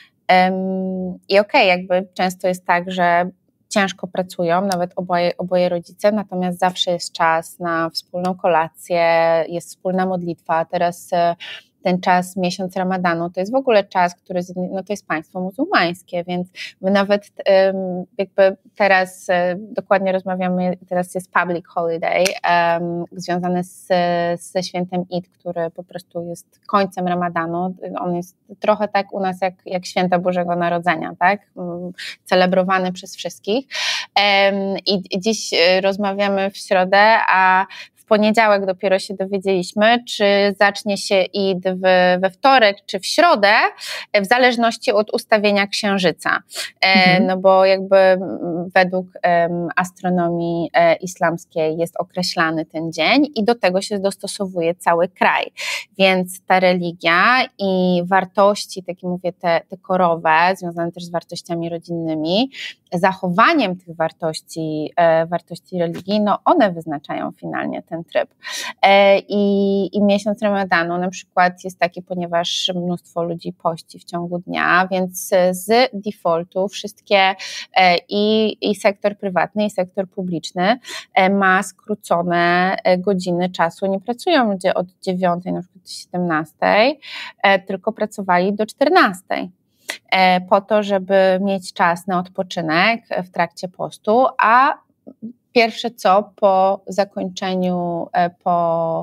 um, i okej, okay, jakby często jest tak, że ciężko pracują, nawet oboje, oboje rodzice, natomiast zawsze jest czas na wspólną kolację, jest wspólna modlitwa. Teraz ten czas, miesiąc Ramadanu, to jest w ogóle czas, który, no to jest państwo muzułmańskie, więc my nawet um, jakby teraz um, dokładnie rozmawiamy, teraz jest public holiday um, związany z, ze świętem Eid, który po prostu jest końcem Ramadanu. On jest trochę tak u nas jak, jak święta Bożego Narodzenia, tak? Um, celebrowany przez wszystkich. Um, i, I dziś rozmawiamy w środę, a w poniedziałek dopiero się dowiedzieliśmy, czy zacznie się Eid w, we wtorek, czy w środę, w zależności od ustawienia księżyca. Mhm. No bo jakby według um, astronomii e, islamskiej jest określany ten dzień i do tego się dostosowuje cały kraj. Więc ta religia i wartości, takie mówię, te, te korowe, związane też z wartościami rodzinnymi, zachowaniem tych wartości, e, wartości religii, no one wyznaczają finalnie ten tryb. E, i, I miesiąc Ramadanu na przykład jest taki, ponieważ mnóstwo ludzi pości w ciągu dnia, więc z defaultu wszystkie e, i, i sektor prywatny, i sektor publiczny e, ma skrócone godziny czasu. Nie pracują ludzie od dziewiątej, na przykład do siedemnastej, e, tylko pracowali do czternastej. Po to, żeby mieć czas na odpoczynek w trakcie postu, a pierwsze co po zakończeniu, po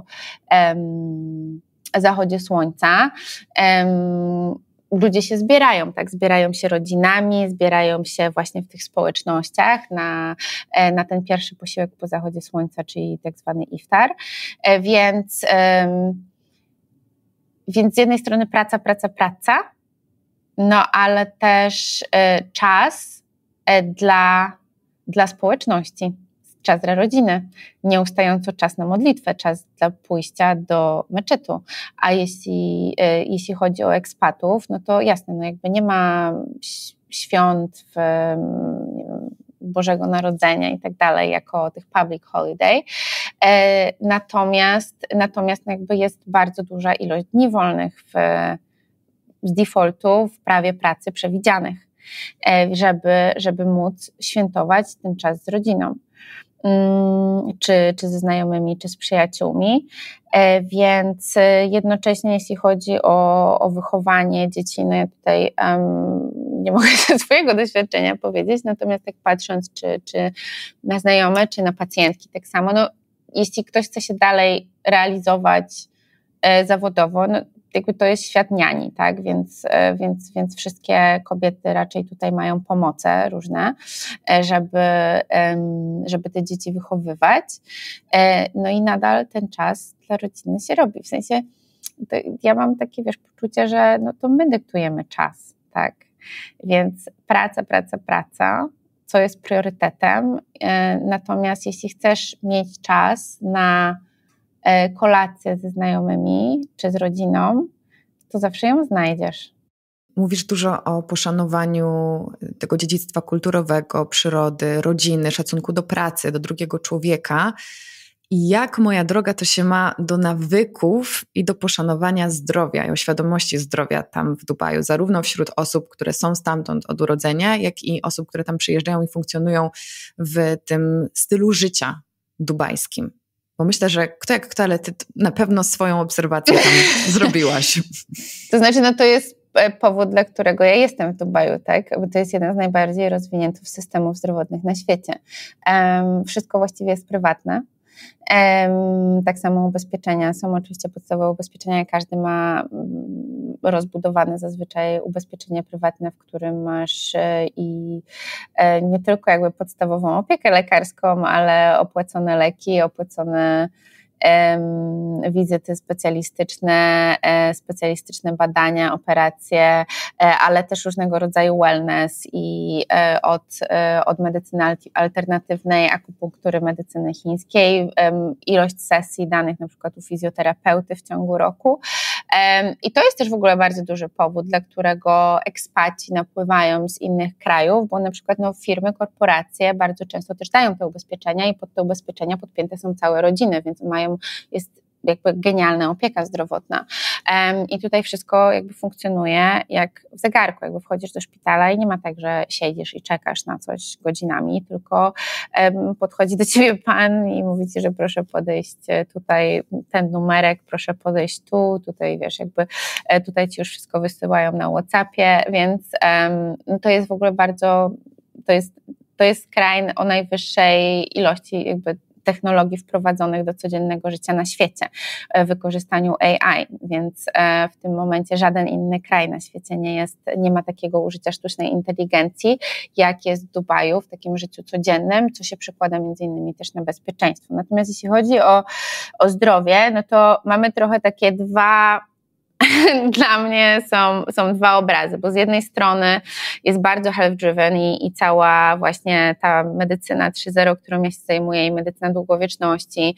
um, zachodzie słońca um, ludzie się zbierają, tak, zbierają się rodzinami, zbierają się właśnie w tych społecznościach na, na ten pierwszy posiłek po zachodzie słońca, czyli tak zwany iftar, więc, um, więc z jednej strony praca, praca, praca, no ale też y, czas y, dla, dla społeczności, czas dla rodziny, nieustająco czas na modlitwę, czas dla pójścia do meczetu. A jeśli, y, jeśli chodzi o ekspatów, no to jasne, no jakby nie ma świąt w, nie wiem, Bożego Narodzenia i tak dalej, jako tych public holiday. E, natomiast, natomiast jakby jest bardzo duża ilość dni wolnych w z defaultu w prawie pracy przewidzianych, żeby, żeby móc świętować ten czas z rodziną, czy, czy ze znajomymi, czy z przyjaciółmi, więc jednocześnie jeśli chodzi o, o wychowanie dzieci, no ja tutaj um, nie mogę ze swojego doświadczenia powiedzieć, natomiast tak patrząc, czy, czy na znajome, czy na pacjentki, tak samo, no jeśli ktoś chce się dalej realizować e, zawodowo, no jakby to jest świat niani, tak, więc, więc, więc wszystkie kobiety raczej tutaj mają pomoce różne, żeby, żeby te dzieci wychowywać, no i nadal ten czas dla rodziny się robi, w sensie ja mam takie, wiesz, poczucie, że no to my dyktujemy czas, tak, więc praca, praca, praca, co jest priorytetem, natomiast jeśli chcesz mieć czas na kolację ze znajomymi czy z rodziną, to zawsze ją znajdziesz. Mówisz dużo o poszanowaniu tego dziedzictwa kulturowego, przyrody, rodziny, szacunku do pracy, do drugiego człowieka. I jak, moja droga, to się ma do nawyków i do poszanowania zdrowia i o świadomości zdrowia tam w Dubaju, zarówno wśród osób, które są stamtąd od urodzenia, jak i osób, które tam przyjeżdżają i funkcjonują w tym stylu życia dubajskim. Bo myślę, że kto jak kto, ale ty na pewno swoją obserwację tam zrobiłaś. To znaczy, no to jest powód, dla którego ja jestem w Dubaju, tak? Bo to jest jeden z najbardziej rozwiniętych systemów zdrowotnych na świecie. Um, wszystko właściwie jest prywatne. Um, tak samo ubezpieczenia. Są oczywiście podstawowe ubezpieczenia, każdy ma um, rozbudowane zazwyczaj ubezpieczenie prywatne, w którym masz e, i e, nie tylko jakby podstawową opiekę lekarską, ale opłacone leki, opłacone wizyty specjalistyczne, specjalistyczne badania, operacje, ale też różnego rodzaju wellness i od, od medycyny alternatywnej, akupunktury, medycyny chińskiej, ilość sesji danych na przykład u fizjoterapeuty w ciągu roku. I to jest też w ogóle bardzo duży powód, dla którego ekspaci napływają z innych krajów, bo na przykład no, firmy, korporacje bardzo często też dają te ubezpieczenia i pod te ubezpieczenia podpięte są całe rodziny, więc mają, jest jakby genialna opieka zdrowotna. Um, I tutaj wszystko jakby funkcjonuje jak w zegarku, jakby wchodzisz do szpitala i nie ma tak, że siedzisz i czekasz na coś godzinami, tylko um, podchodzi do ciebie pan i mówi ci, że proszę podejść tutaj, ten numerek, proszę podejść tu, tutaj wiesz, jakby tutaj ci już wszystko wysyłają na WhatsAppie, więc um, to jest w ogóle bardzo, to jest, to jest kraj o najwyższej ilości jakby technologii wprowadzonych do codziennego życia na świecie, w wykorzystaniu A I, więc w tym momencie żaden inny kraj na świecie nie jest, nie ma takiego użycia sztucznej inteligencji, jak jest w Dubaju w takim życiu codziennym, co się przekłada między innymi też na bezpieczeństwo. Natomiast jeśli chodzi o, o zdrowie, no to mamy trochę takie dwa dla mnie są, są dwa obrazy, bo z jednej strony jest bardzo health-driven i, i cała właśnie ta medycyna trzy zero, którą ja się zajmuję i medycyna długowieczności,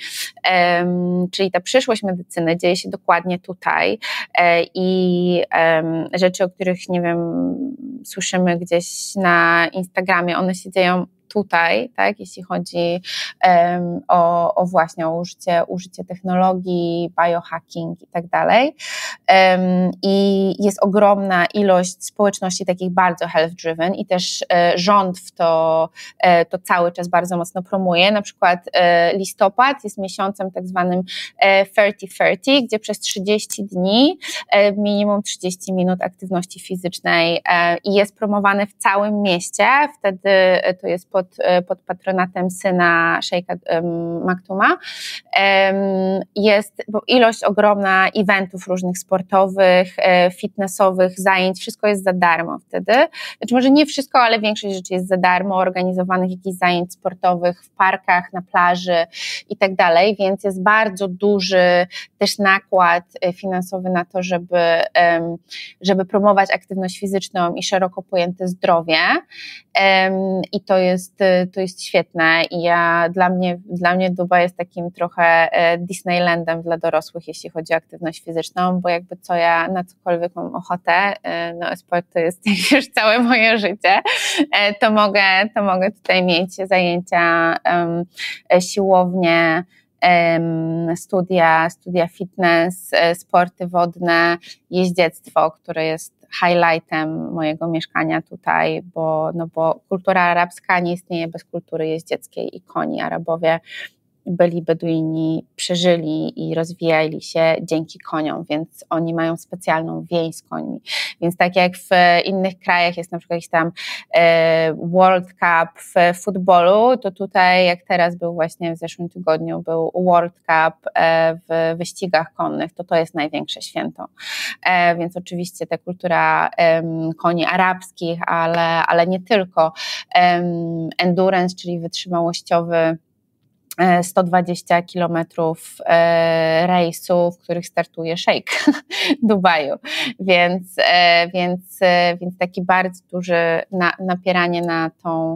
um, czyli ta przyszłość medycyny dzieje się dokładnie tutaj e, i um, rzeczy, o których, nie wiem, słyszymy gdzieś na Instagramie, one się dzieją tutaj, tak, jeśli chodzi um, o, o właśnie o użycie, użycie technologii, biohacking i tak dalej. Um, I jest ogromna ilość społeczności takich bardzo health-driven i też e, rząd w to, e, to cały czas bardzo mocno promuje. Na przykład e, listopad jest miesiącem tak zwanym e, trzydzieści trzydzieści, gdzie przez trzydzieści dni e, minimum trzydzieści minut aktywności fizycznej e, i jest promowany w całym mieście. Wtedy e, to jest pod, e, pod patronatem syna szejka e, Maktuma. E, jest ilość ogromna eventów różnych sportowych, fitnessowych, zajęć, wszystko jest za darmo wtedy. Znaczy może nie wszystko, ale większość rzeczy jest za darmo, organizowanych jakichś zajęć sportowych w parkach, na plaży i tak dalej, więc jest bardzo duży też nakład finansowy na to, żeby, żeby promować aktywność fizyczną i szeroko pojęte zdrowie i to jest, to jest świetne i ja, dla mnie, dla mnie Dubaj jest takim trochę Disneylandem dla dorosłych, jeśli chodzi o aktywność fizyczną, bo jakby co ja na cokolwiek mam ochotę, no sport to jest już całe moje życie, to mogę, to mogę tutaj mieć zajęcia, um, siłownie, um, studia, studia fitness, sporty wodne, jeździectwo, które jest highlightem mojego mieszkania tutaj, bo, no bo kultura arabska nie istnieje bez kultury jeździeckiej i koni. Arabowie byli Beduini, przeżyli i rozwijali się dzięki koniom, więc oni mają specjalną więź z końmi. Więc tak jak w innych krajach jest na przykład jakiś tam e, World Cup w futbolu, to tutaj jak teraz był właśnie w zeszłym tygodniu był World Cup e, w wyścigach konnych, to to jest największe święto. E, więc oczywiście ta kultura e, koni arabskich, ale, ale nie tylko. E, endurance, czyli wytrzymałościowy sto dwadzieścia kilometrów rejsu, w których startuje szejk Dubaju, więc, więc, więc taki bardzo duży na, napieranie na tą,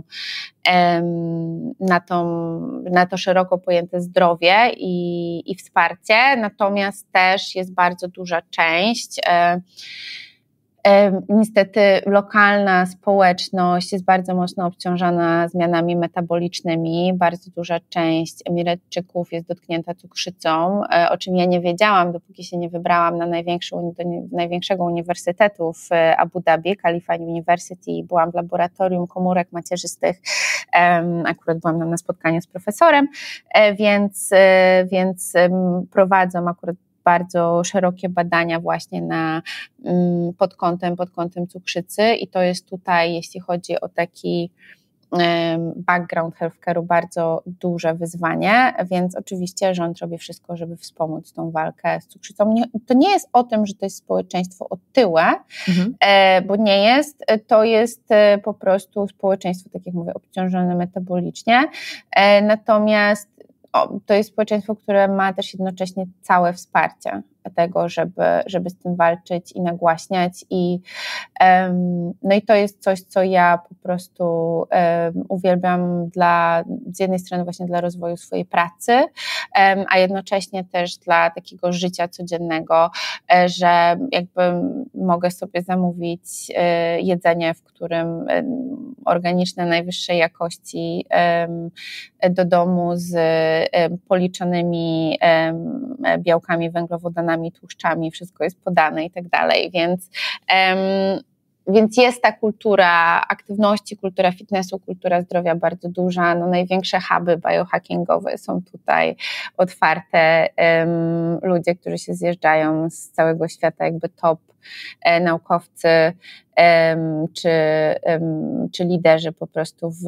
na, tą, na to szeroko pojęte zdrowie i, i wsparcie, natomiast też jest bardzo duża część Niestety lokalna społeczność jest bardzo mocno obciążona zmianami metabolicznymi. Bardzo duża część Emiratczyków jest dotknięta cukrzycą, o czym ja nie wiedziałam, dopóki się nie wybrałam na największą, do największego uniwersytetu w Abu Dhabi, Khalifa University, i byłam w laboratorium komórek macierzystych. Akurat byłam tam na spotkaniu z profesorem, więc, więc prowadzą akurat bardzo szerokie badania właśnie na, pod kątem, pod kątem cukrzycy, i to jest tutaj, jeśli chodzi o taki background healthcare'u, bardzo duże wyzwanie, więc oczywiście rząd robi wszystko, żeby wspomóc tą walkę z cukrzycą. Nie, to nie jest o tym, że to jest społeczeństwo otyłe, mhm. bo nie jest, to jest po prostu społeczeństwo, tak jak mówię, obciążone metabolicznie, natomiast O, to jest społeczeństwo, które ma też jednocześnie całe wsparcie tego, żeby, żeby z tym walczyć i nagłaśniać, i um, no i to jest coś, co ja po prostu um, uwielbiam dla, z jednej strony właśnie dla rozwoju swojej pracy, um, a jednocześnie też dla takiego życia codziennego, um, że jakby mogę sobie zamówić um, jedzenie, w którym um, organiczne, najwyższej jakości um, do domu z um, policzonymi um, białkami, węglowodanami, tłuszczami, wszystko jest podane i tak dalej, więc, um, więc jest ta kultura aktywności, kultura fitnessu, kultura zdrowia bardzo duża. No, największe huby biohackingowe są tutaj otwarte, um, ludzie, którzy się zjeżdżają z całego świata, jakby top e, naukowcy um, czy, um, czy liderzy po prostu w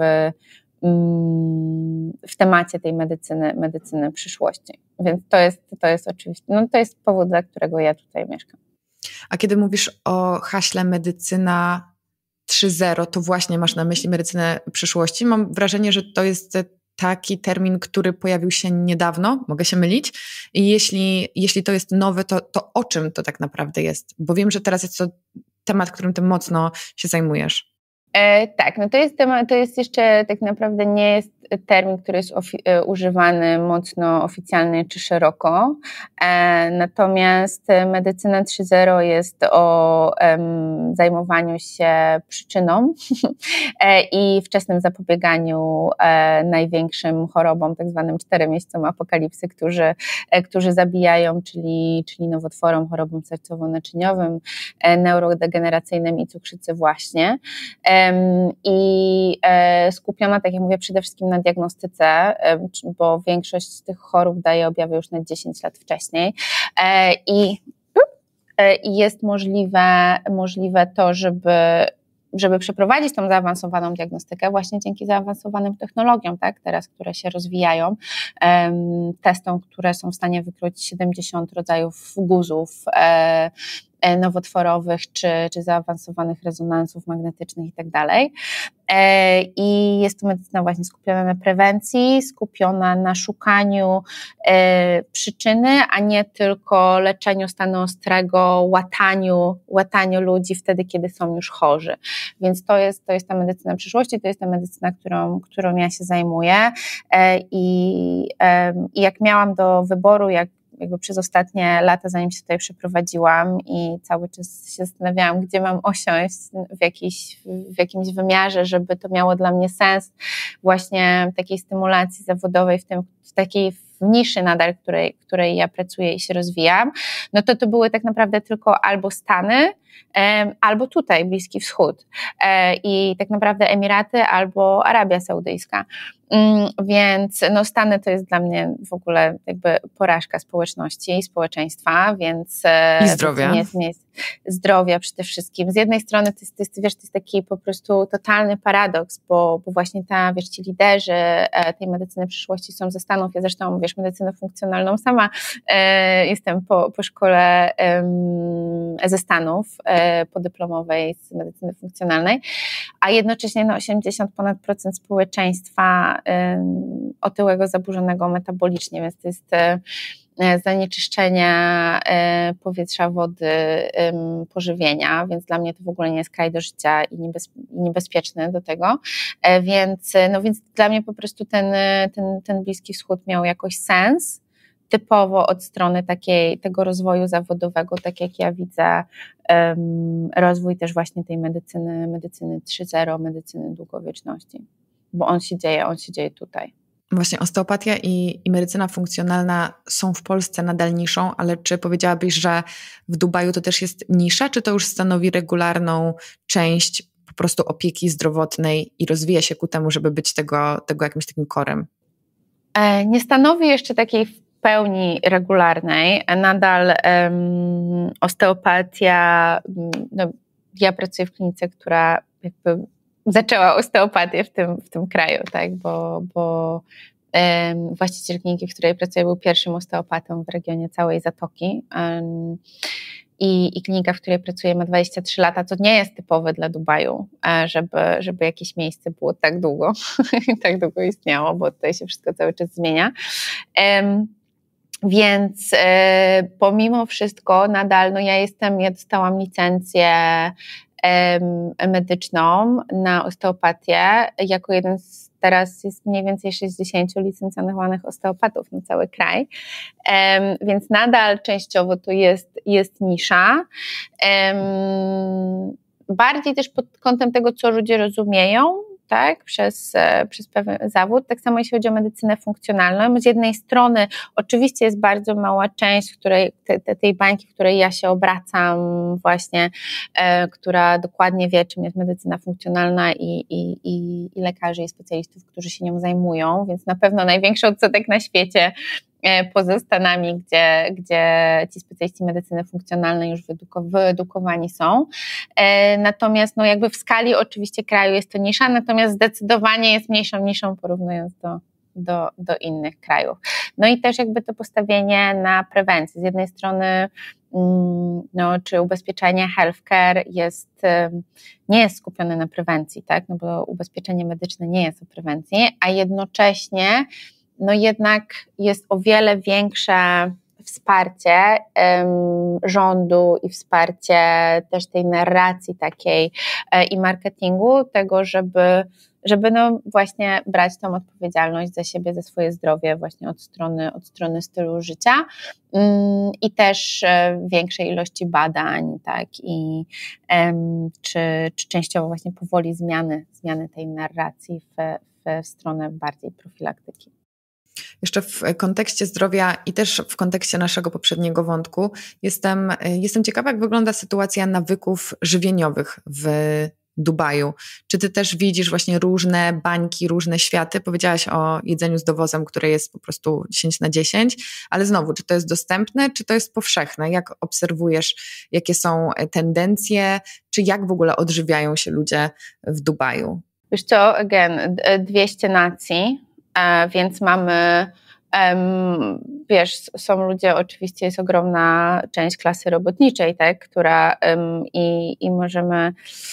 w temacie tej medycyny, medycyny przyszłości. Więc to jest, to jest oczywiście, no to jest powód, dla którego ja tutaj mieszkam. A kiedy mówisz o haśle medycyna trzy zero, to właśnie masz na myśli medycynę przyszłości? Mam wrażenie, że to jest taki termin, który pojawił się niedawno, mogę się mylić? I jeśli, jeśli to jest nowe, to, to o czym to tak naprawdę jest? Bo wiem, że teraz jest to temat, którym ty mocno się zajmujesz. E, tak, no to jest temat, to jest jeszcze tak naprawdę nie jest termin, który jest ofi- używany mocno oficjalnie czy szeroko, e, natomiast medycyna trzy zero jest o em, zajmowaniu się przyczyną e, i wczesnym zapobieganiu e, największym chorobom, tak zwanym czteromiesięcznym apokalipsy, którzy, e, którzy zabijają, czyli, czyli nowotworom, chorobom sercowo-naczyniowym, e, neurodegeneracyjnym i cukrzycy właśnie. E, i e, skupiona, tak jak mówię, przede wszystkim na diagnostyce, bo większość z tych chorób daje objawy już na dziesięć lat wcześniej, i, i jest możliwe, możliwe to, żeby żeby przeprowadzić tą zaawansowaną diagnostykę właśnie dzięki zaawansowanym technologiom, tak, teraz, które się rozwijają, um, testom, które są w stanie wykryć siedemdziesiąt rodzajów guzów e, e, nowotworowych, czy, czy zaawansowanych rezonansów magnetycznych i tak dalej. E, I jest to medycyna właśnie skupiona na prewencji, skupiona na szukaniu e, przyczyny, a nie tylko leczeniu stanu ostrego, łataniu, łataniu ludzi wtedy, kiedy są już chorzy. Więc to jest, to jest ta medycyna przyszłości, to jest ta medycyna, którą, którą ja się zajmuję. E, i, e, I jak miałam do wyboru, jak jakby przez ostatnie lata, zanim się tutaj przeprowadziłam i cały czas się zastanawiałam, gdzie mam osiąść w, jakiś, w jakimś wymiarze, żeby to miało dla mnie sens właśnie takiej stymulacji zawodowej w tym, w takiej w niszy nadal, której, której ja pracuję i się rozwijam, no to to były tak naprawdę tylko albo Stany, albo tutaj Bliski Wschód i tak naprawdę Emiraty albo Arabia Saudyjska. Więc no Stany to jest dla mnie w ogóle jakby porażka społeczności i społeczeństwa, więc i zdrowia. Nie jest miejsc, zdrowia przede wszystkim. Z jednej strony to jest, to jest, wiesz, to jest taki po prostu totalny paradoks, bo, bo właśnie ta, wiesz, ci liderzy tej medycyny przyszłości są ze Stanów. Ja zresztą, wiesz, medycynę funkcjonalną sama e, jestem po, po szkole e, ze Stanów e, podyplomowej z medycyny funkcjonalnej, a jednocześnie no, osiemdziesiąt ponad procent społeczeństwa otyłego, zaburzonego metabolicznie, więc to jest zanieczyszczenia powietrza, wody, pożywienia, więc dla mnie to w ogóle nie jest kraj do życia i niebezpieczny do tego, więc, no więc dla mnie po prostu ten, ten, ten Bliski Wschód miał jakoś sens, typowo od strony takiej, tego rozwoju zawodowego, tak jak ja widzę um, rozwój też właśnie tej medycyny, medycyny trzy zero, medycyny długowieczności, bo on się dzieje, on się dzieje tutaj. Właśnie osteopatia i, i medycyna funkcjonalna są w Polsce nadal niszą, ale czy powiedziałabyś, że w Dubaju to też jest nisza, czy to już stanowi regularną część po prostu opieki zdrowotnej i rozwija się ku temu, żeby być tego, tego jakimś takim korem? Nie stanowi jeszcze takiej w pełni regularnej. Nadal um, osteopatia, no, ja pracuję w klinice, która jakby zaczęła osteopatię w tym, w tym kraju, tak, bo, bo um, właściciel kliniki, w której pracuję, był pierwszym osteopatą w regionie całej Zatoki. Um, I, I klinika, w której pracuję, ma dwadzieścia trzy lata, co nie jest typowe dla Dubaju, żeby, żeby jakieś miejsce było tak długo, tak długo istniało, bo tutaj się wszystko cały czas zmienia. Um, więc e, pomimo wszystko nadal, no ja jestem, ja dostałam licencję e, medyczną na osteopatię jako jeden z, teraz jest mniej więcej sześćdziesięciu licencjonowanych osteopatów na cały kraj, e, więc nadal częściowo to jest, jest nisza. E, bardziej też pod kątem tego, co ludzie rozumieją, tak, przez, przez pewien zawód. Tak samo jeśli chodzi o medycynę funkcjonalną. Z jednej strony oczywiście jest bardzo mała część, w której, te, te, tej bańki, w której ja się obracam właśnie, e, która dokładnie wie, czym jest medycyna funkcjonalna i, i, i, i lekarzy i specjalistów, którzy się nią zajmują, więc na pewno największy odsetek na świecie poza Stanami, gdzie, gdzie ci specjaliści medycyny funkcjonalnej już wyedukowani są. Natomiast no jakby w skali oczywiście kraju jest to nisza, natomiast zdecydowanie jest mniejszą niszą porównując do, do, do innych krajów. No i też jakby to postawienie na prewencję. Z jednej strony no, czy ubezpieczenie healthcare jest, nie jest skupione na prewencji, tak? No bo ubezpieczenie medyczne nie jest o prewencji, a jednocześnie no jednak jest o wiele większe wsparcie um, rządu i wsparcie też tej narracji takiej e, i marketingu tego, żeby, żeby no właśnie brać tą odpowiedzialność za siebie, za swoje zdrowie właśnie od strony, od strony stylu życia um, i też e, większej ilości badań, tak, i um, czy, czy częściowo właśnie powoli zmiany, zmiany tej narracji w, w, w stronę bardziej profilaktyki. Jeszcze w kontekście zdrowia i też w kontekście naszego poprzedniego wątku jestem, jestem ciekawa, jak wygląda sytuacja nawyków żywieniowych w Dubaju. Czy ty też widzisz właśnie różne bańki, różne światy? Powiedziałaś o jedzeniu z dowozem, które jest po prostu dziesięć na dziesięć, ale znowu, czy to jest dostępne, czy to jest powszechne? Jak obserwujesz, jakie są tendencje, czy jak w ogóle odżywiają się ludzie w Dubaju? Wiesz co, again, dwieście nacji, więc mamy, um, wiesz, są ludzie, oczywiście jest ogromna część klasy robotniczej, tak, która um, i, i możemy,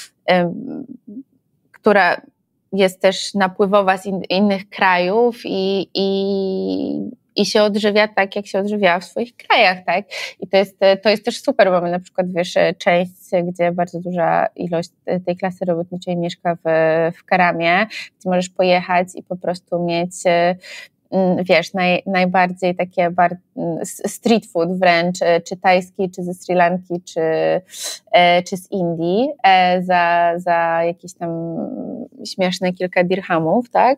um, która jest też napływowa z in, innych krajów i, i, i się odżywia tak, jak się odżywiała w swoich krajach, tak, i to jest, to jest też super, mamy na przykład, wiesz, część, gdzie bardzo duża ilość tej klasy robotniczej mieszka w, w Karamie, gdzie możesz pojechać i po prostu mieć, wiesz, naj, najbardziej takie bar, street food wręcz, czy tajski, czy ze Sri Lanki, czy, czy z Indii, za, za jakieś tam śmieszne kilka dirhamów, tak,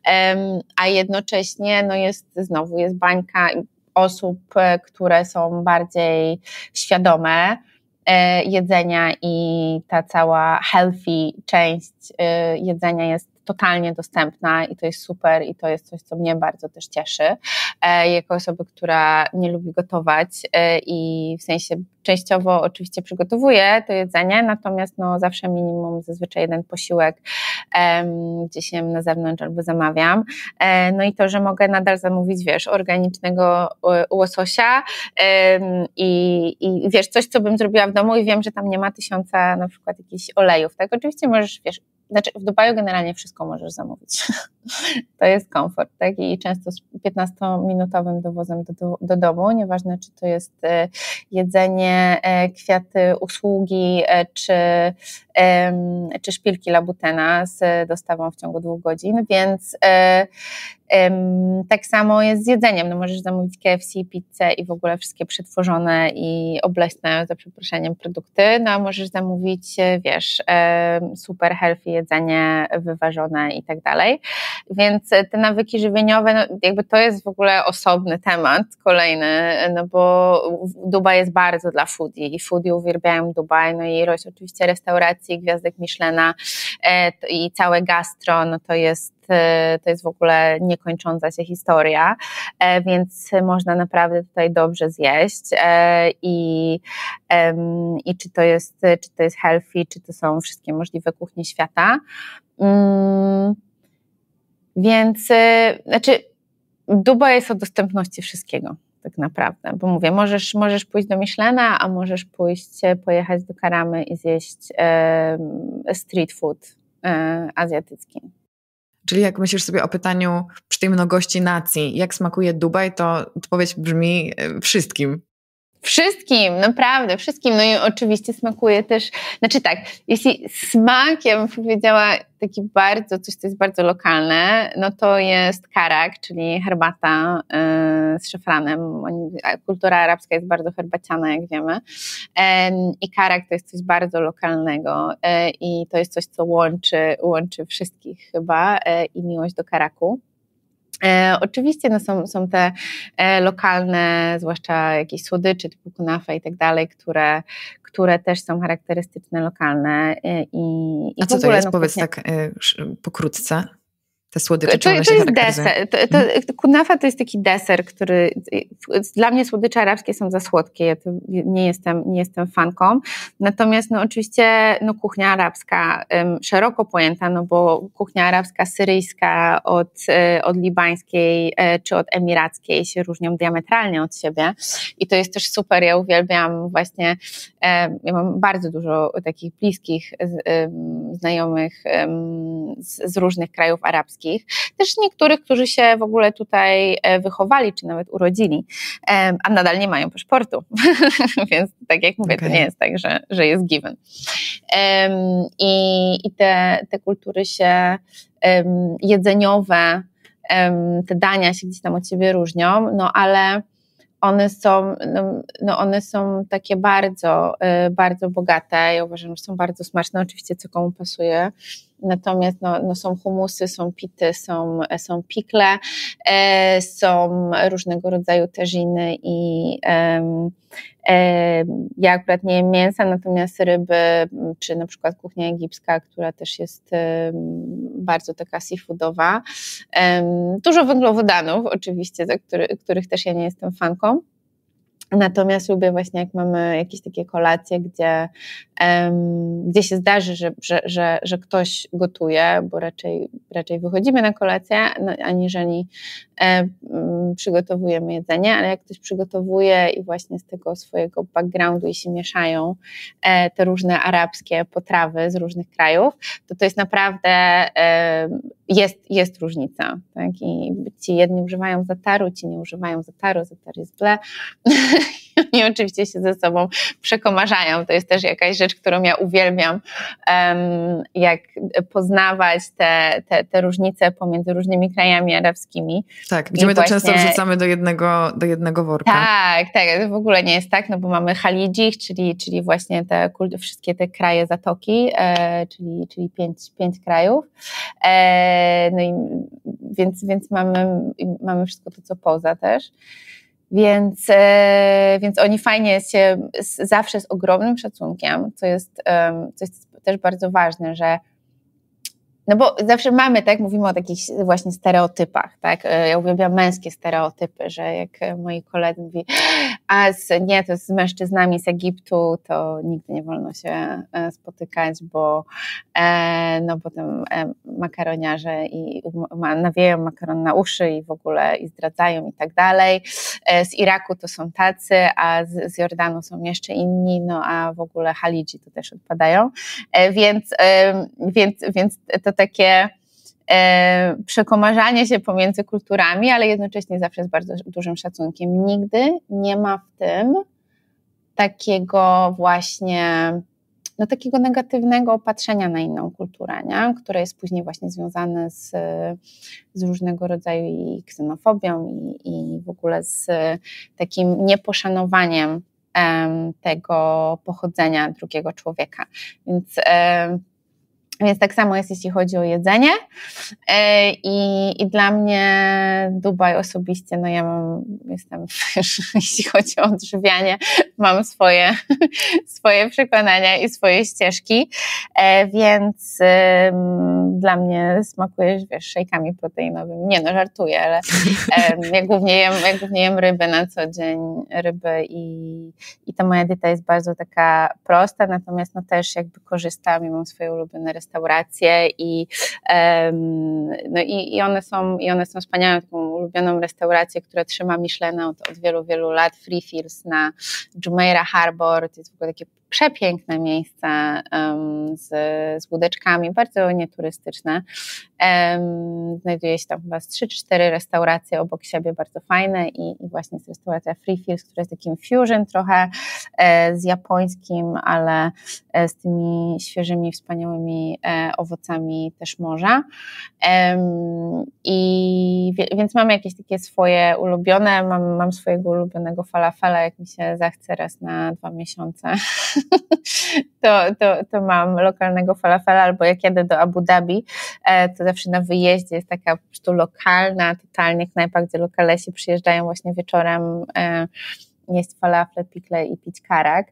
a jednocześnie no jest, znowu jest bańka osób, które są bardziej świadome jedzenia i ta cała healthy część jedzenia jest totalnie dostępna i to jest super i to jest coś, co mnie bardzo też cieszy, e, jako osoby, która nie lubi gotować e, i w sensie częściowo oczywiście przygotowuję to jedzenie, natomiast no zawsze minimum zazwyczaj jeden posiłek e, gdzieś jem na zewnątrz albo zamawiam. E, no i to, że mogę nadal zamówić, wiesz, organicznego łososia e, i, i wiesz, coś, co bym zrobiła w domu i wiem, że tam nie ma tysiąca na przykład jakichś olejów, tak? Oczywiście możesz, wiesz, znaczy w Dubaju generalnie wszystko możesz zamówić. To jest komfort, tak? I często z piętnastominutowym dowozem do, do, do domu, nieważne czy to jest e, jedzenie, e, kwiaty, usługi, e, czy, e, czy szpilki Labutena z dostawą w ciągu dwóch godzin, więc e, Tak samo jest z jedzeniem, no możesz zamówić K F C, pizzę i w ogóle wszystkie przetworzone i obleśne, za przeproszeniem, produkty, no a możesz zamówić, wiesz, super healthy jedzenie, wyważone i tak dalej, więc te nawyki żywieniowe, no jakby to jest w ogóle osobny temat, kolejny, no bo Dubaj jest bardzo dla foodie i foodie uwielbiają Dubaj, no i ilość oczywiście restauracji, gwiazdek Michelina i całe gastro, no to jest to jest w ogóle niekończąca się historia, więc można naprawdę tutaj dobrze zjeść i, i czy to jest, czy to jest healthy, czy to są wszystkie możliwe kuchnie świata. Więc znaczy Dubaj jest o dostępności wszystkiego tak naprawdę, bo mówię, możesz, możesz pójść do Michelina, a możesz pójść, pojechać do Karamy i zjeść street food azjatycki. Czyli jak myślisz sobie o pytaniu przy tej mnogości nacji, jak smakuje Dubaj, to odpowiedź brzmi wszystkim. Wszystkim, naprawdę, wszystkim. No i oczywiście smakuje też, znaczy tak, jeśli smak, ja bym powiedziała taki bardzo, coś co jest bardzo lokalne, no to jest karak, czyli herbata yy, z szafranem. Kultura arabska jest bardzo herbaciana, jak wiemy. Yy, I karak to jest coś bardzo lokalnego yy, i to jest coś, co łączy, łączy wszystkich chyba yy, i miłość do karaku. E, oczywiście no są, są te e, lokalne, zwłaszcza jakieś słodycze typu kunafa i tak dalej, które, które też są charakterystyczne, lokalne. E, i, i A co w ogóle, to jest? no, Powiedz kuchnia... tak y, pokrótce. Te słodycze, to, one to się jest deser. To, to, hmm. Kunafa to jest taki deser, który dla mnie słodycze arabskie są za słodkie. Ja to nie jestem, nie jestem fanką. Natomiast no oczywiście no, kuchnia arabska um, szeroko pojęta, no bo kuchnia arabska, syryjska od, od libańskiej czy od emirackiej się różnią diametralnie od siebie i to jest też super. Ja uwielbiam właśnie, um, ja mam bardzo dużo takich bliskich um, znajomych um, z, z różnych krajów arabskich. Też niektórych, którzy się w ogóle tutaj wychowali, czy nawet urodzili, a nadal nie mają paszportu. Więc tak jak mówię, okay. To nie jest tak, że, że jest given. I, i te, te kultury się jedzeniowe, te dania się gdzieś tam od siebie różnią, no ale one są, no, no one są takie bardzo, bardzo bogate. Ja uważam, że są bardzo smaczne. Oczywiście co komu pasuje. Natomiast no, no są humusy, są pity, są, są pikle, e, są różnego rodzaju taginy i e, e, ja akurat nie jem mięsa, natomiast ryby, czy na przykład kuchnia egipska, która też jest e, bardzo taka seafoodowa. E, dużo węglowodanów oczywiście, za który, których też ja nie jestem fanką. Natomiast lubię właśnie, jak mamy jakieś takie kolacje, gdzie, um, gdzie się zdarzy, że, że, że, że ktoś gotuje, bo raczej, raczej wychodzimy na kolację, no, aniżeli e, um, przygotowujemy jedzenie, ale jak ktoś przygotowuje i właśnie z tego swojego backgroundu i się mieszają e, te różne arabskie potrawy z różnych krajów, to to jest naprawdę, e, jest, jest różnica. Tak? I ci jedni używają zataru, ci nie używają zataru, zatar jest ble. Oni oczywiście się ze sobą przekomarzają. To jest też jakaś rzecz, którą ja uwielbiam, um, jak poznawać te, te, te różnice pomiędzy różnymi krajami arabskimi. Tak, gdzie I my właśnie... to często wrzucamy do jednego, do jednego worka. Tak, tak, to w ogóle nie jest tak, no bo mamy Halidżich, czyli, czyli właśnie te wszystkie te kraje zatoki, e, czyli, czyli pięć, pięć krajów. E, no i więc, więc mamy, mamy wszystko to, co poza też. Więc, e, więc oni fajnie się z, zawsze z ogromnym szacunkiem, co jest, um, co jest też bardzo ważne, że no bo zawsze mamy, tak, mówimy o takich właśnie stereotypach, tak, ja uwielbiam męskie stereotypy, że jak moi koledzy mówi, a z, nie, to z mężczyznami z Egiptu to nigdy nie wolno się spotykać, bo e, no potem e, makaroniarze i ma, nawieją makaron na uszy i w ogóle i zdradzają i tak dalej. E, z Iraku to są tacy, a z, z Jordanu są jeszcze inni, no a w ogóle Halidzi to też odpadają, e, więc, e, więc, więc to takie e, przekomarzanie się pomiędzy kulturami, ale jednocześnie zawsze z bardzo dużym szacunkiem. Nigdy nie ma w tym takiego właśnie no, takiego negatywnego patrzenia na inną kulturę, nie? Które jest później właśnie związane z, z różnego rodzaju i ksenofobią i, i w ogóle z takim nieposzanowaniem um, tego pochodzenia drugiego człowieka. Więc um, Więc tak samo jest, jeśli chodzi o jedzenie. I, i dla mnie Dubaj osobiście, no ja mam, jestem, jeśli chodzi o odżywianie, mam swoje, swoje przekonania i swoje ścieżki, więc um, dla mnie smakujesz, wiesz, szejkami proteinowymi. Nie no, żartuję, ale um, ja, głównie jem, ja głównie jem ryby na co dzień, ryby i, i ta moja dieta jest bardzo taka prosta, natomiast no też jakby korzystam i mam swoje ulubione restauracje i, um, no i, i, one są, i one są wspaniałe. Taką ulubioną restaurację, która trzyma Michelina od, od wielu, wielu lat, Free Feels na Jumeirah Harbor. To jest w ogóle takie przepiękne miejsce um, z, z łódeczkami, bardzo nieturystyczne. Um, znajduje się tam chyba z trzy czy cztery restauracje obok siebie, bardzo fajne i, i właśnie jest restauracja Free Feels, która jest takim fusion trochę e, z japońskim, ale e, z tymi świeżymi, wspaniałymi e, owocami też morza. Um, i wie, więc mam jakieś takie swoje ulubione, mam, mam swojego ulubionego falafela, jak mi się zachce raz na dwa miesiące. To, to, to mam lokalnego falafela, albo jak jadę do Abu Dhabi, to zawsze na wyjeździe jest taka po prostu lokalna, totalnie knajpa, gdzie lokalesi przyjeżdżają właśnie wieczorem jeść falafle, pikle i pić karak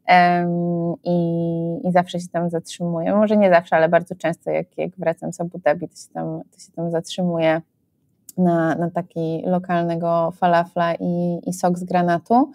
i, i zawsze się tam zatrzymuję. Może nie zawsze, ale bardzo często jak, jak wracam z Abu Dhabi, to się tam, to się tam zatrzymuję na, na taki lokalnego falafla i, i sok z granatu.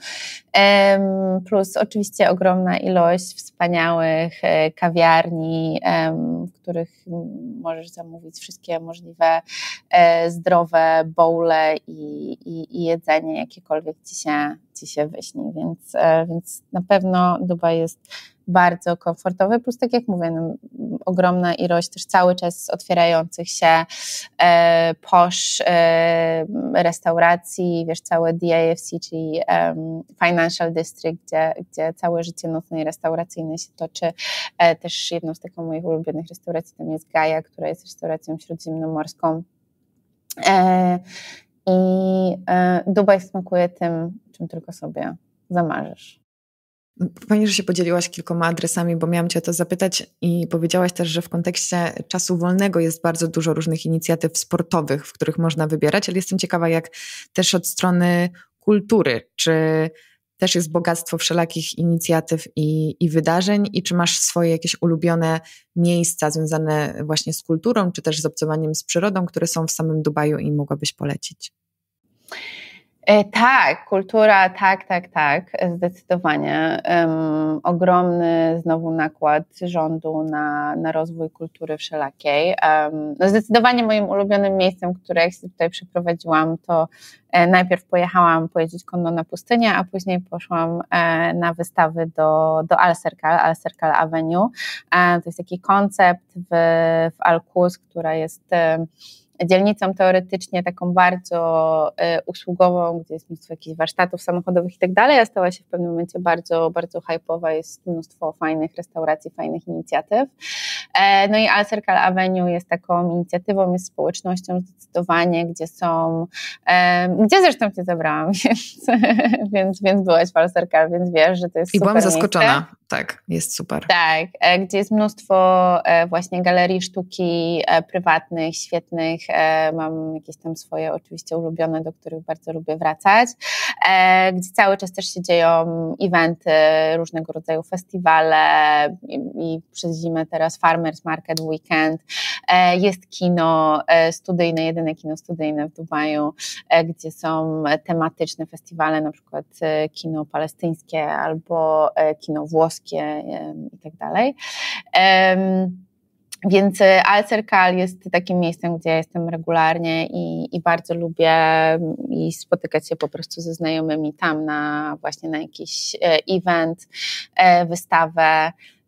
Plus oczywiście ogromna ilość wspaniałych kawiarni, w których możesz zamówić wszystkie możliwe zdrowe bowle i, i, i jedzenie, jakiekolwiek ci się, ci się wyśni. Więc, więc na pewno Dubaj jest bardzo komfortowy, plus tak jak mówię, no, ogromna ilość też cały czas otwierających się e, posh e, restauracji, wiesz, całe D I F C, czyli um, Financial District, gdzie, gdzie całe życie nocne i restauracyjne się toczy. E, też jedną z takich moich ulubionych restauracji tam jest Gaja, która jest restauracją śródziemnomorską. E, I e, Dubaj smakuje tym, czym tylko sobie zamarzysz. Fajnie, że się podzieliłaś kilkoma adresami, bo miałam Cię o to zapytać i powiedziałaś też, że w kontekście czasu wolnego jest bardzo dużo różnych inicjatyw sportowych, w których można wybierać, ale jestem ciekawa, jak też od strony kultury, czy też jest bogactwo wszelakich inicjatyw i, i wydarzeń i czy masz swoje jakieś ulubione miejsca związane właśnie z kulturą, czy też z obcowaniem z przyrodą, które są w samym Dubaju i mogłabyś polecić? Tak, kultura, tak, tak, tak, zdecydowanie. Um, ogromny znowu nakład rządu na, na rozwój kultury wszelakiej. Um, no zdecydowanie moim ulubionym miejscem, które jak się tutaj przeprowadziłam, to e, najpierw pojechałam pojeździć konno na pustynię, a później poszłam e, na wystawy do, do Al Serkal, Al Serkal Avenue. E, to jest taki koncept w, w Al Quoz, która jest e, dzielnicą teoretycznie taką bardzo y, usługową, gdzie jest mnóstwo jakichś warsztatów samochodowych i tak dalej, a stała się w pewnym momencie bardzo, bardzo hype'owa, jest mnóstwo fajnych restauracji, fajnych inicjatyw. E, no i Al Serkal Avenue jest taką inicjatywą, jest społecznością zdecydowanie, gdzie są, e, gdzie zresztą Cię zabrałam, więc, więc, więc byłaś w Al Serkal, więc wiesz, że to jest I super byłam zaskoczona, miejsce. tak, jest super. Tak, e, gdzie jest mnóstwo e, właśnie galerii sztuki e, prywatnych, świetnych, e, mam jakieś tam swoje oczywiście ulubione, do których bardzo lubię wracać, e, gdzie cały czas też się dzieją eventy, różnego rodzaju festiwale i, i przez zimę teraz Farmers Market Weekend, e, jest kino e, studyjne, jedyne kino studyjne w Dubaju, e, gdzie są tematyczne festiwale, na przykład e, kino palestyńskie albo e, kino włoskie e, i tak dalej. Um, Więc Al Serkal jest takim miejscem, gdzie ja jestem regularnie i, i bardzo lubię i spotykać się po prostu ze znajomymi tam na właśnie na jakiś event, wystawę.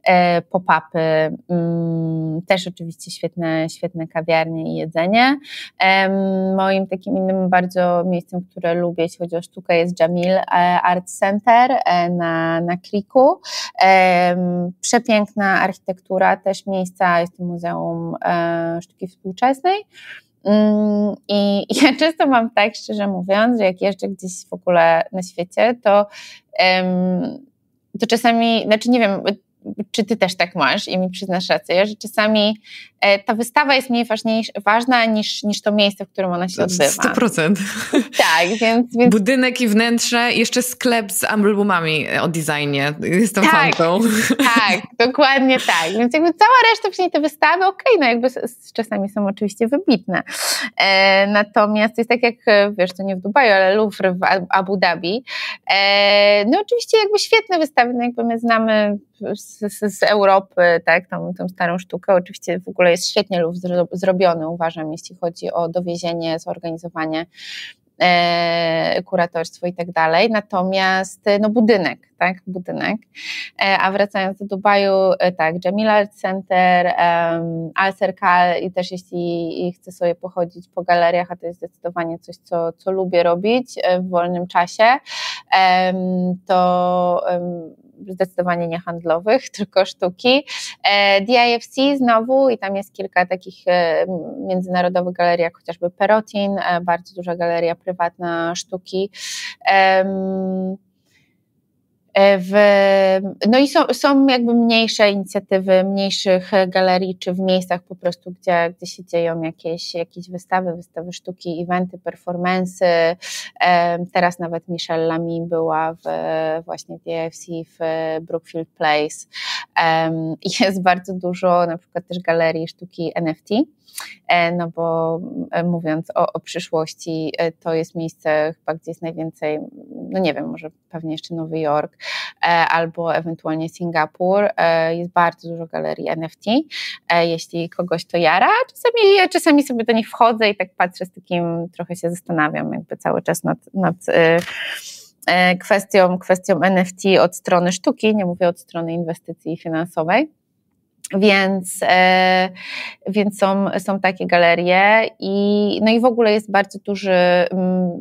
pop-upy, też oczywiście świetne, świetne kawiarnie i jedzenie. Moim takim innym bardzo miejscem, które lubię, jeśli chodzi o sztukę, jest Jamil Art Center na, na Kliku. Przepiękna architektura, też miejsca, jest to Muzeum Sztuki Współczesnej. I ja często mam tak, szczerze mówiąc, że jak jeżdżę gdzieś w ogóle na świecie, to, to czasami, znaczy nie wiem, czy ty też tak masz i mi przyznasz rację, że czasami ta wystawa jest mniej ważna niż, niż to miejsce, w którym ona się odbywa. sto procent. Tak, więc, więc... Budynek i wnętrze, jeszcze sklep z albumami o designie. Jestem tak, fanką. Tak, dokładnie tak. Więc jakby cała reszta, przynajmniej te wystawy, okej, okay, no jakby czasami są oczywiście wybitne. E, natomiast jest tak jak, wiesz, to nie w Dubaju, ale Louvre w Abu Dhabi. E, no oczywiście jakby świetne wystawy, no jakby my znamy z, z, z Europy, tak, tą, tą starą sztukę. Oczywiście w ogóle jest świetnie Louvre zrobiony, uważam, jeśli chodzi o dowiezienie, zorganizowanie, e, kuratorstwo i tak dalej. Natomiast no budynek, tak, budynek. E, a wracając do Dubaju, e, tak, Jamil Art Center, um, Al Serkal i też jeśli chcę sobie pochodzić po galeriach, a to jest zdecydowanie coś, co, co lubię robić w wolnym czasie, um, to um, zdecydowanie nie handlowych, tylko sztuki. D I F C znowu i tam jest kilka takich międzynarodowych galerii, jak chociażby Perotin, bardzo duża galeria prywatna sztuki. W, no i są, są jakby mniejsze inicjatywy, mniejszych galerii, czy w miejscach po prostu, gdzie, gdzie się dzieją jakieś, jakieś wystawy, wystawy sztuki, eventy, performance'y. Teraz nawet Michelle Lamy była w, właśnie w D I F C w Brookfield Place. I jest bardzo dużo na przykład też galerii sztuki N F T. No bo mówiąc o, o przyszłości, to jest miejsce chyba, gdzie jest najwięcej, no nie wiem, może pewnie jeszcze Nowy Jork albo ewentualnie Singapur. Jest bardzo dużo galerii N F T, jeśli kogoś to jara. Czasami, czasami sobie do nich wchodzę i tak patrzę z takim, trochę się zastanawiam jakby cały czas nad, nad kwestią, kwestią N F T od strony sztuki, nie mówię od strony inwestycji finansowej. Więc, e, więc są, są takie galerie i, no i w ogóle jest bardzo duży, mm,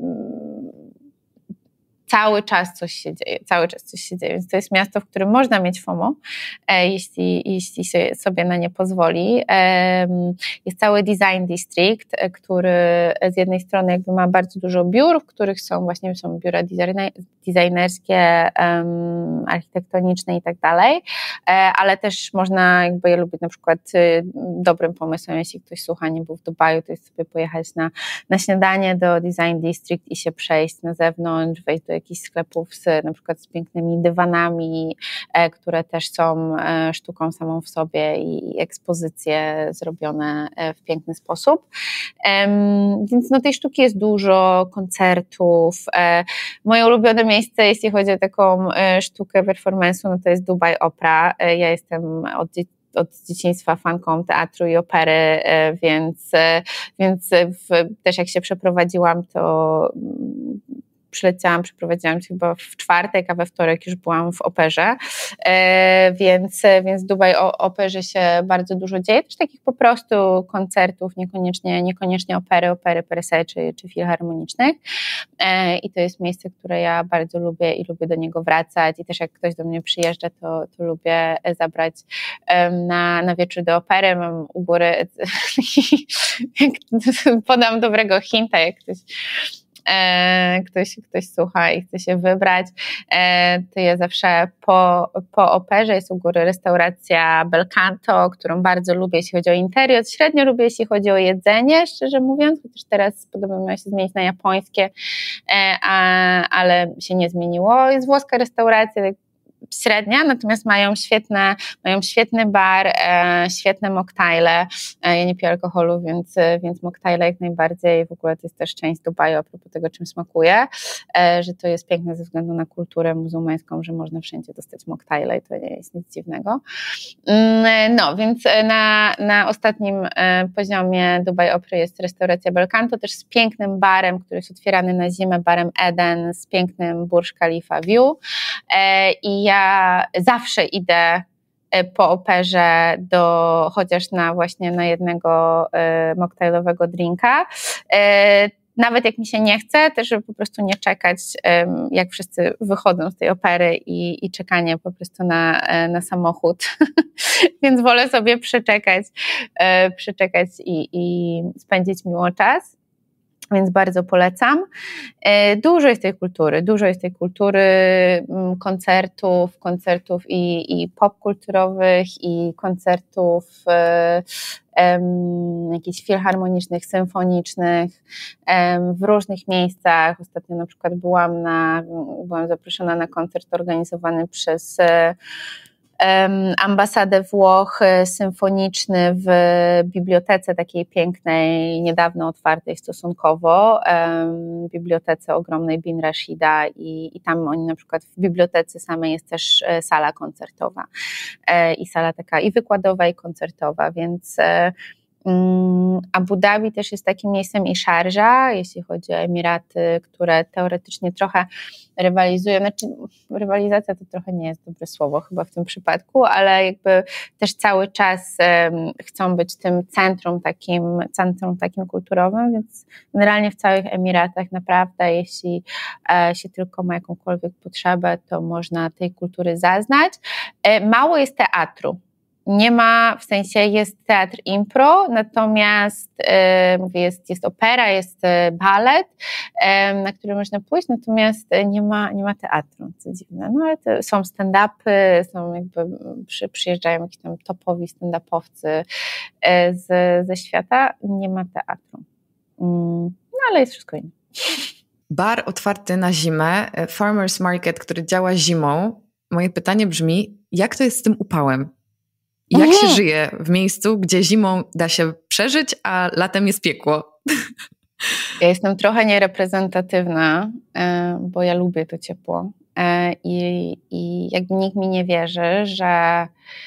cały czas coś się dzieje, cały czas coś się dzieje, więc to jest miasto, w którym można mieć FOMO, e, jeśli, jeśli się, sobie na nie pozwoli. E, jest cały Design District, e, który z jednej strony jakby ma bardzo dużo biur, w których są właśnie są biura designer, designerskie, um, architektoniczne i tak dalej, e, ale też można, jakby ja lubię na przykład y, dobrym pomysłem, jeśli ktoś słucha, nie był w Dubaju, to jest sobie pojechać na, na śniadanie do Design District i się przejść na zewnątrz, wejść do jakichś sklepów z, na przykład z pięknymi dywanami, e, które też są e, sztuką samą w sobie i ekspozycje zrobione e, w piękny sposób. E, więc no tej sztuki jest dużo, koncertów. E, moje ulubione miejsce, jeśli chodzi o taką e, sztukę performance'u, no to jest Dubai Opera. E, ja jestem od od dzieciństwa fanką teatru i opery, więc, więc w, też jak się przeprowadziłam, to przyleciałam, przeprowadziłam się chyba w czwartek, a we wtorek już byłam w operze, e, więc, więc w Dubaj o operze się bardzo dużo dzieje, też takich po prostu koncertów, niekoniecznie, niekoniecznie opery, opery per se, czy, czy filharmonicznych e, i to jest miejsce, które ja bardzo lubię i lubię do niego wracać i też jak ktoś do mnie przyjeżdża, to, to lubię zabrać um, na, na wieczór do opery, mam u góry podam dobrego hinta, jak ktoś E, ktoś, ktoś słucha i chce się wybrać, e, to ja zawsze po, po operze jest u góry restauracja Belcanto, którą bardzo lubię, jeśli chodzi o interior, średnio lubię, jeśli chodzi o jedzenie, szczerze mówiąc, chociaż teraz podobno miało się zmienić na japońskie, e, a, ale się nie zmieniło. Jest włoska restauracja, średnia, natomiast mają świetne, mają świetny bar, e, świetne moktajle. E, ja nie piję alkoholu, więc, więc moktajle jak najbardziej. W ogóle to jest też część Dubaju, a propos tego, czym smakuje, e, że to jest piękne ze względu na kulturę muzułmańską, że można wszędzie dostać moktajle i to nie jest nic dziwnego. Mm, no, więc na, na ostatnim e, poziomie Dubai Opry jest restauracja Belcanto, też z pięknym barem, który jest otwierany na zimę, barem Eden, z pięknym Burj Khalifa View. E, I ja zawsze idę po operze do, chociaż na właśnie na jednego moktajlowego drinka. Nawet jak mi się nie chce, też żeby po prostu nie czekać, jak wszyscy wychodzą z tej opery i, i czekanie po prostu na, na samochód. Więc wolę sobie przeczekać, przeczekać i, i spędzić miło czas. Więc bardzo polecam. Dużo jest tej kultury, dużo jest tej kultury koncertów, koncertów i, i popkulturowych, i koncertów um, jakichś filharmonicznych, symfonicznych um, w różnych miejscach. Ostatnio na przykład byłam, na, byłam zaproszona na koncert organizowany przez ambasadę Włoch symfoniczny w bibliotece takiej pięknej, niedawno otwartej stosunkowo, bibliotece ogromnej Bin Rashida i, i tam oni na przykład w bibliotece samej jest też sala koncertowa i sala taka i wykładowa i koncertowa, więc Abu Dhabi też jest takim miejscem i Sharjah, jeśli chodzi o Emiraty, które teoretycznie trochę rywalizują, znaczy rywalizacja to trochę nie jest dobre słowo chyba w tym przypadku, ale jakby też cały czas um, chcą być tym centrum takim, centrum takim kulturowym, więc generalnie w całych Emiratach naprawdę, jeśli e, się tylko ma jakąkolwiek potrzebę, to można tej kultury zaznać. E, mało jest teatru. Nie ma, w sensie jest teatr impro, natomiast e, mówię, jest, jest opera, jest balet, e, na który można pójść, natomiast nie ma, nie ma teatru, co dziwne. No ale to są stand-upy, są jakby, przy, przyjeżdżają jakieś tam topowi stand-upowcy e, z, ze świata, nie ma teatru. Mm, no ale jest wszystko inne. Bar otwarty na zimę, farmers market, który działa zimą. Moje pytanie brzmi, jak to jest z tym upałem? Jak się żyje w miejscu, gdzie zimą da się przeżyć, a latem jest piekło? Ja jestem trochę niereprezentatywna, bo ja lubię to ciepło. I, i jakby nikt mi nie wierzy, że,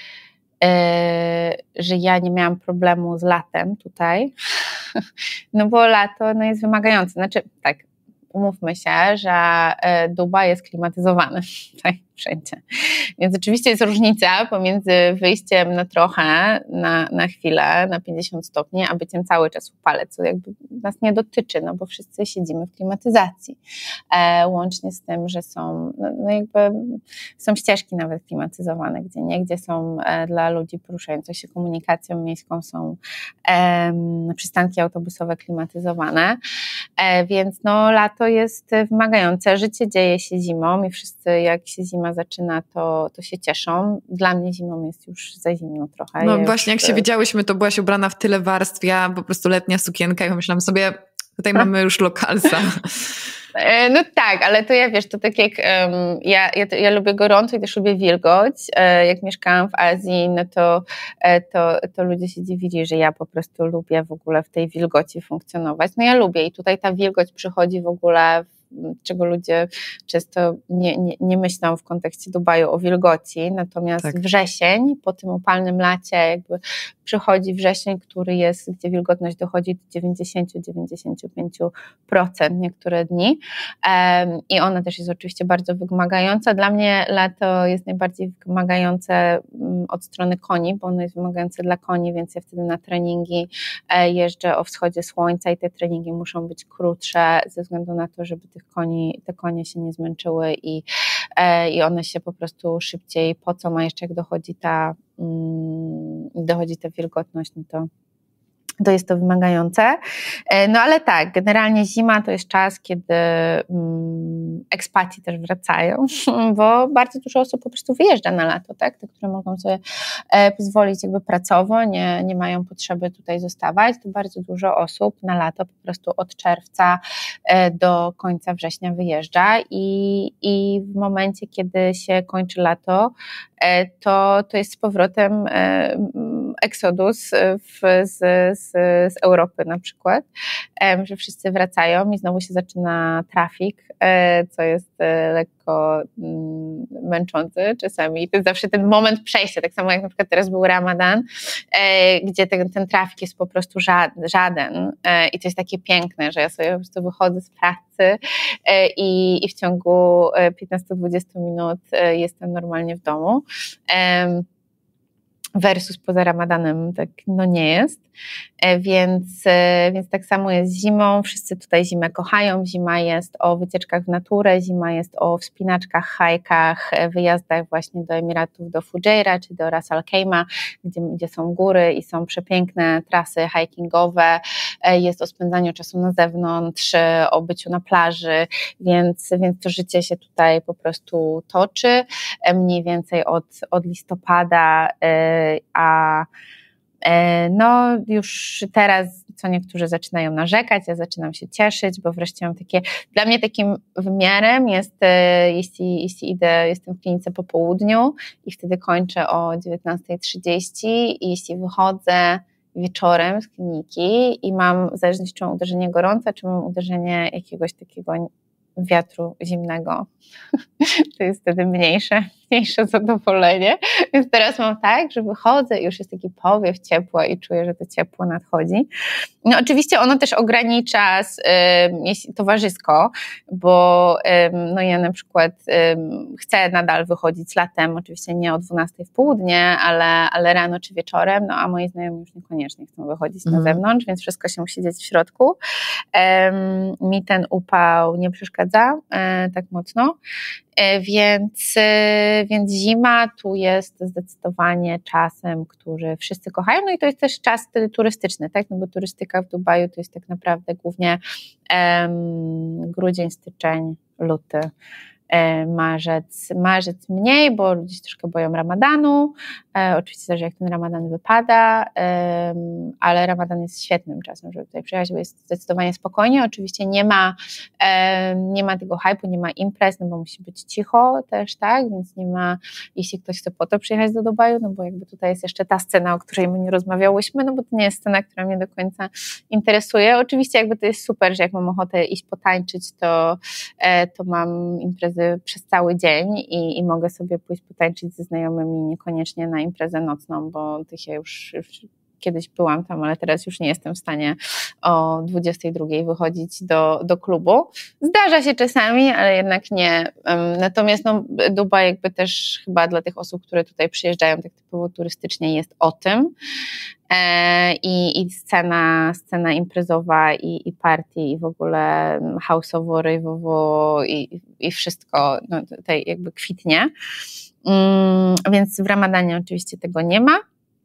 że ja nie miałam problemu z latem tutaj. No bo lato no, jest wymagające. Znaczy tak, umówmy się, że Dubaj jest klimatyzowany tak, wszędzie. Więc oczywiście jest różnica pomiędzy wyjściem na trochę, na, na chwilę, na pięćdziesiąt stopni, a byciem cały czas w upale, co jakby nas nie dotyczy, no bo wszyscy siedzimy w klimatyzacji. E, łącznie z tym, że są, no, no jakby są ścieżki nawet klimatyzowane, gdzie nie, gdzie są e, dla ludzi poruszających się komunikacją miejską, są e, przystanki autobusowe klimatyzowane, e, więc no lato jest wymagające, życie dzieje się zimą i wszyscy jak się zima zaczyna, to, to się cieszą. Dla mnie zimą jest już za zimno trochę. No ja właśnie, już... jak się widziałyśmy, to byłaś ubrana w tyle warstw, ja po prostu letnia sukienka i myślałam sobie, tutaj mamy już lokalsa. No tak, ale to ja wiesz, to tak jak um, ja, ja, ja lubię gorąco i też lubię wilgoć. E, jak mieszkałam w Azji, no to, e, to, to ludzie się dziwili, że ja po prostu lubię w ogóle w tej wilgoci funkcjonować. No ja lubię i tutaj ta wilgoć przychodzi w ogóle, czego ludzie często nie, nie, nie myślą w kontekście Dubaju o wilgoci, natomiast tak. Wrzesień, po tym upalnym lacie jakby przychodzi wrzesień, który jest, gdzie wilgotność dochodzi do dziewięćdziesiąt do dziewięćdziesięciu pięciu procent niektóre dni um, i ona też jest oczywiście bardzo wymagająca. Dla mnie lato jest najbardziej wymagające um, od strony koni, bo ono jest wymagające dla koni, więc ja wtedy na treningi e, jeżdżę o wschodzie słońca i te treningi muszą być krótsze ze względu na to, żeby tych koni, te konie się nie zmęczyły i, e, i one się po prostu szybciej pocą, a jeszcze jak dochodzi ta mm, dochodzi ta wilgotność, no to to jest to wymagające. No ale tak, generalnie zima to jest czas, kiedy um, ekspaci też wracają, bo bardzo dużo osób po prostu wyjeżdża na lato, tak? Te, które mogą sobie e, pozwolić jakby pracowo, nie, nie mają potrzeby tutaj zostawać, to bardzo dużo osób na lato po prostu od czerwca e, do końca września wyjeżdża i, i w momencie, kiedy się kończy lato, e, to, to jest z powrotem e, eksodus w, z, z, z Europy na przykład, że wszyscy wracają i znowu się zaczyna trafik, co jest lekko męczący czasami. To jest zawsze ten moment przejścia, tak samo jak na przykład teraz był Ramadan, gdzie ten, ten trafik jest po prostu żaden i to jest takie piękne, że ja sobie po prostu wychodzę z pracy i, i w ciągu piętnaście do dwudziestu minut jestem normalnie w domu. versus poza Ramadanem tak no nie jest, więc, więc tak samo jest zimą, wszyscy tutaj zimę kochają, zima jest o wycieczkach w naturę, zima jest o wspinaczkach, hajkach, wyjazdach właśnie do Emiratów, do Fujairah czy do Ras Al Khaimah, gdzie, gdzie są góry i są przepiękne trasy hikingowe, jest o spędzaniu czasu na zewnątrz, o byciu na plaży, więc, więc to życie się tutaj po prostu toczy, mniej więcej od, od listopada, a no już teraz co niektórzy zaczynają narzekać, ja zaczynam się cieszyć, bo wreszcie mam takie, dla mnie takim wymiarem jest, jeśli, jeśli idę, jestem w klinice po południu i wtedy kończę o dziewiętnasta trzydzieści i jeśli wychodzę wieczorem z kliniki i mam, w zależności czy mam uderzenie gorące, czy mam uderzenie jakiegoś takiego wiatru zimnego, to jest wtedy mniejsze, mniejsze zadowolenie. Więc teraz mam tak, że wychodzę i już jest taki powiew ciepła i czuję, że to ciepło nadchodzi. No oczywiście ono też ogranicza y, towarzysko, bo y, no ja na przykład y, chcę nadal wychodzić latem, oczywiście nie o dwunastej w południe, ale, ale rano czy wieczorem, no a moi znajomi już niekoniecznie chcą wychodzić mm. na zewnątrz, więc wszystko się musi dziać w środku. Y, mi ten upał nie przeszkadza y, tak mocno. Więc, więc zima tu jest zdecydowanie czasem, który wszyscy kochają, no i to jest też czas wtedy turystyczny, tak? No bo turystyka w Dubaju to jest tak naprawdę głównie um, grudzień, styczeń, luty. Marzec, marzec mniej, bo ludzie się troszkę boją Ramadanu, e, oczywiście zależy jak ten Ramadan wypada, e, ale Ramadan jest świetnym czasem, żeby tutaj przyjechać, bo jest zdecydowanie spokojnie, oczywiście nie ma, e, nie ma tego hype'u, nie ma imprez, no bo musi być cicho też, tak, więc nie ma, jeśli ktoś chce po to przyjechać do Dubaju, no bo jakby tutaj jest jeszcze ta scena, o której my nie rozmawiałyśmy, no bo to nie jest scena, która mnie do końca interesuje, oczywiście jakby to jest super, że jak mam ochotę iść potańczyć, to, e, to mam imprezy przez cały dzień i, i mogę sobie pójść potańczyć ze znajomymi, niekoniecznie na imprezę nocną, bo ty się już, już kiedyś byłam tam, ale teraz już nie jestem w stanie o dwudziestej drugiej wychodzić do, do klubu. Zdarza się czasami, ale jednak nie. Natomiast no, Dubaj jakby też chyba dla tych osób, które tutaj przyjeżdżają tak typowo turystycznie jest o tym. I, i scena, scena imprezowa i, i party i w ogóle house'owo, rave'owo i, i wszystko no, tutaj jakby kwitnie. Więc w Ramadanie oczywiście tego nie ma.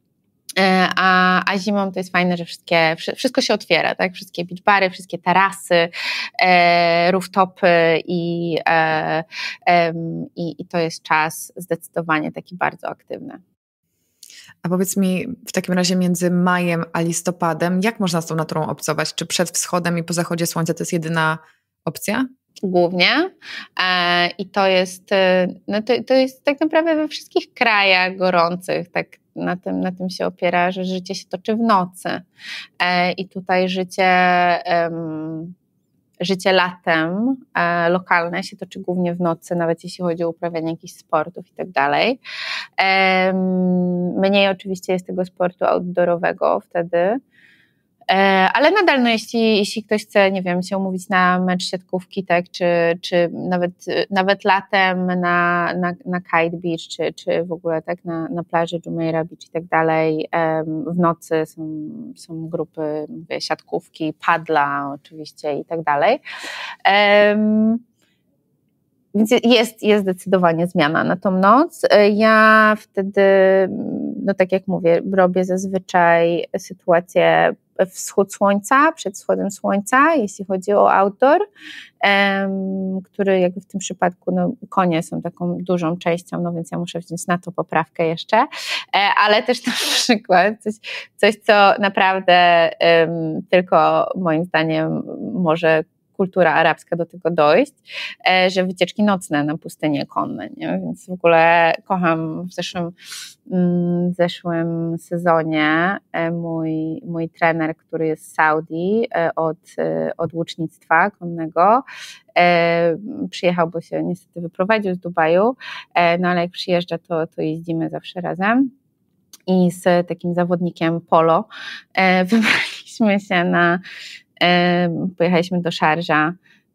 A, a zimą to jest fajne, że wszystkie, wszystko się otwiera, tak? Wszystkie beach bary, wszystkie tarasy, e, rooftopy i, e, e, i, i to jest czas zdecydowanie taki bardzo aktywny. A powiedz mi w takim razie między majem a listopadem, jak można z tą naturą obcować? Czy przed wschodem i po zachodzie słońca to jest jedyna opcja? Głównie e, i to jest, no to, to jest tak naprawdę we wszystkich krajach gorących, tak na tym, na tym się opiera, że życie się toczy w nocy e, i tutaj życie em, życie latem e, lokalne się toczy głównie w nocy, nawet jeśli chodzi o uprawianie jakichś sportów i tak dalej. E, mniej oczywiście jest tego sportu outdoorowego wtedy, ale nadal, no jeśli, jeśli ktoś chce, nie wiem, się umówić na mecz siatkówki, tak, czy, czy nawet, nawet latem na, na, na Kite Beach, czy, czy w ogóle tak na, na plaży Jumeirah Beach i tak dalej, w nocy są, są grupy, mówię, siatkówki, padla oczywiście i tak dalej. Więc jest, jest zdecydowanie zmiana na tą noc. Ja wtedy, no tak jak mówię, robię zazwyczaj sytuację wschód słońca, przed wschodem słońca, jeśli chodzi o outdoor, um, który jakby w tym przypadku, no konie są taką dużą częścią, no więc ja muszę wziąć na to poprawkę jeszcze, e, ale też na przykład coś, coś co naprawdę um, tylko moim zdaniem może kultura arabska do tego dojść, że wycieczki nocne na pustynię konne, nie? Więc w ogóle kocham w zeszłym, w zeszłym sezonie mój, mój trener, który jest z Saudi od, od łucznictwa konnego, przyjechał, bo się niestety wyprowadził z Dubaju, no ale jak przyjeżdża, to, to jeździmy zawsze razem i z takim zawodnikiem polo wybraliśmy się na pojechaliśmy do Szarża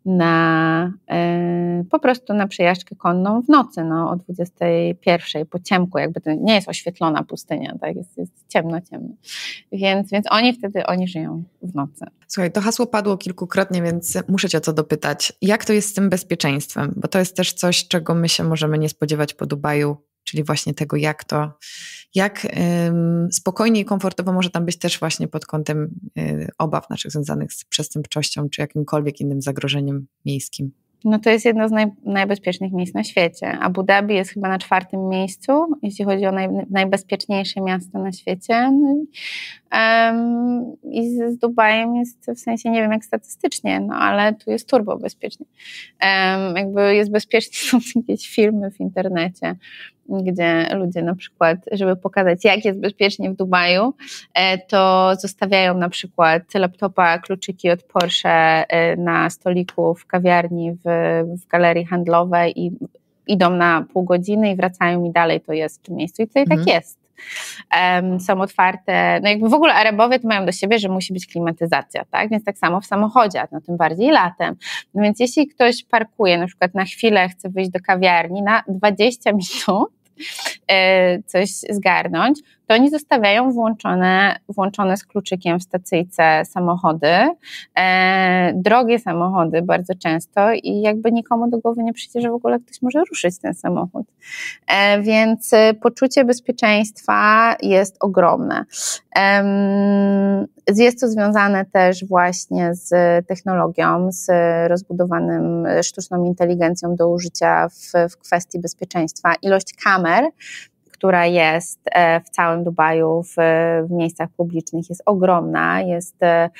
na y, po prostu na przejażdżkę konną w nocy, no, o dwudziestej pierwszej po ciemku, jakby to nie jest oświetlona pustynia, tak, jest, jest ciemno, ciemno. Więc, więc oni wtedy, oni żyją w nocy. Słuchaj, to hasło padło kilkukrotnie, więc muszę cię o to dopytać. Jak to jest z tym bezpieczeństwem? Bo to jest też coś, czego my się możemy nie spodziewać po Dubaju, czyli właśnie tego, jak to, jak ym, spokojnie i komfortowo może tam być też właśnie pod kątem y, obaw naszych związanych z przestępczością, czy jakimkolwiek innym zagrożeniem miejskim. No to jest jedno z naj, najbezpiecznych miejsc na świecie. Abu Dhabi jest chyba na czwartym miejscu, jeśli chodzi o naj, najbezpieczniejsze miasto na świecie. No, um, I z, z Dubajem jest w sensie, nie wiem jak statystycznie, no ale tu jest turbo bezpiecznie. Um, jakby jest bezpiecznie, są jakieś filmy w internecie, gdzie ludzie na przykład, żeby pokazać jak jest bezpiecznie w Dubaju, to zostawiają na przykład laptopa, kluczyki od Porsche na stoliku w kawiarni, w, w galerii handlowej i idą na pół godziny i wracają i dalej to jest w tym miejscu i tutaj mhm. tak jest. Um, są otwarte, no jakby w ogóle Arabowie to mają do siebie, że musi być klimatyzacja, tak, więc tak samo w samochodzie, no tym bardziej latem, no więc jeśli ktoś parkuje, na przykład na chwilę chce wyjść do kawiarni na dwadzieścia minut, coś zgarnąć, to oni zostawiają włączone, włączone z kluczykiem w stacyjce samochody, e, drogie samochody bardzo często i jakby nikomu do głowy nie przyjdzie, że w ogóle ktoś może ruszyć ten samochód. E, więc poczucie bezpieczeństwa jest ogromne. E, jest to związane też właśnie z technologią, z rozbudowanym sztuczną inteligencją do użycia w, w kwestii bezpieczeństwa. Ilość kamer, która jest w całym Dubaju w, w miejscach publicznych jest ogromna, jest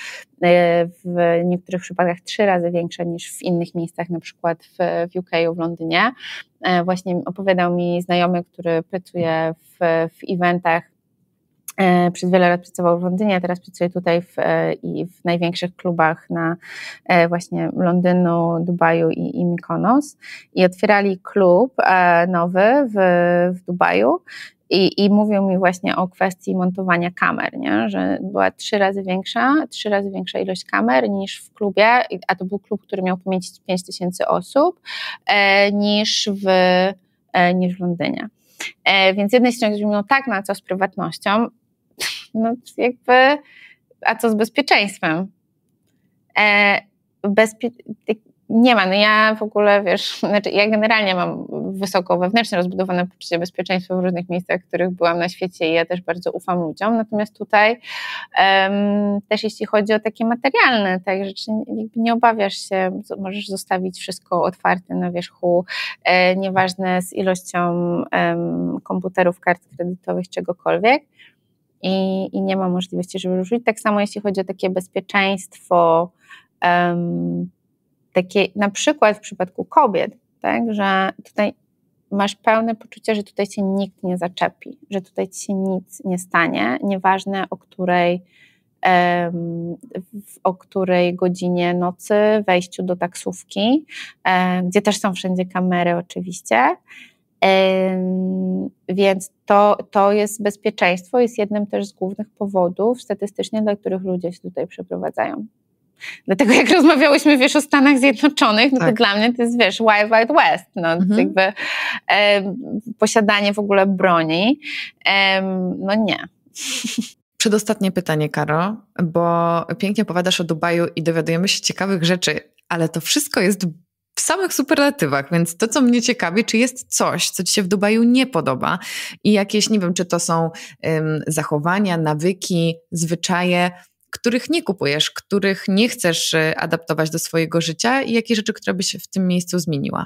w niektórych przypadkach trzy razy większa niż w innych miejscach, na przykład w, w U K, w Londynie. Właśnie opowiadał mi znajomy, który pracuje w, w eventach, przez wiele lat pracował w Londynie, a teraz pracuje tutaj w, i w największych klubach na właśnie Londynu, Dubaju i, i Mykonos i otwierali klub nowy w, w Dubaju i, i mówił mi właśnie o kwestii montowania kamer, nie? Że była trzy razy większa, trzy razy większa ilość kamer niż w klubie, a to był klub, który miał pomieścić pięć tysięcy osób, niż w, niż w Londynie. Więc z jednej strony ktoś mówi, no tak, no a co z prywatnością? No jakby, a co z bezpieczeństwem? E, bezpie- nie ma, no ja w ogóle, wiesz, znaczy ja generalnie mam wysoko wewnętrznie rozbudowane poczucie bezpieczeństwa w różnych miejscach, w których byłam na świecie i ja też bardzo ufam ludziom, natomiast tutaj um, też jeśli chodzi o takie materialne tak rzeczy, jakby nie obawiasz się, możesz zostawić wszystko otwarte na wierzchu, e, nieważne z ilością um, komputerów, kart kredytowych, czegokolwiek. I, i nie ma możliwości, żeby ruszyć. Tak samo jeśli chodzi o takie bezpieczeństwo, um, takie na przykład w przypadku kobiet, tak, że tutaj masz pełne poczucie, że tutaj cię nikt nie zaczepi, że tutaj ci się nic nie stanie, nieważne o której, um, w, o której godzinie nocy, wejściu do taksówki, um, gdzie też są wszędzie kamery oczywiście. Więc to, to jest bezpieczeństwo, jest jednym też z głównych powodów statystycznie, dla których ludzie się tutaj przeprowadzają. Dlatego jak rozmawiałyśmy, wiesz, o Stanach Zjednoczonych, no tak. To dla mnie to jest, wiesz, Wild Wild West, no mhm. jakby e, posiadanie w ogóle broni, e, no nie. Przedostatnie pytanie, Karo, bo pięknie opowiadasz o Dubaju i dowiadujemy się ciekawych rzeczy, ale to wszystko jest w samych superlatywach, więc to, co mnie ciekawi, czy jest coś, co ci się w Dubaju nie podoba i jakieś, nie wiem, czy to są um, zachowania, nawyki, zwyczaje, których nie kupujesz, których nie chcesz adaptować do swojego życia i jakie rzeczy, które byś w tym miejscu zmieniła?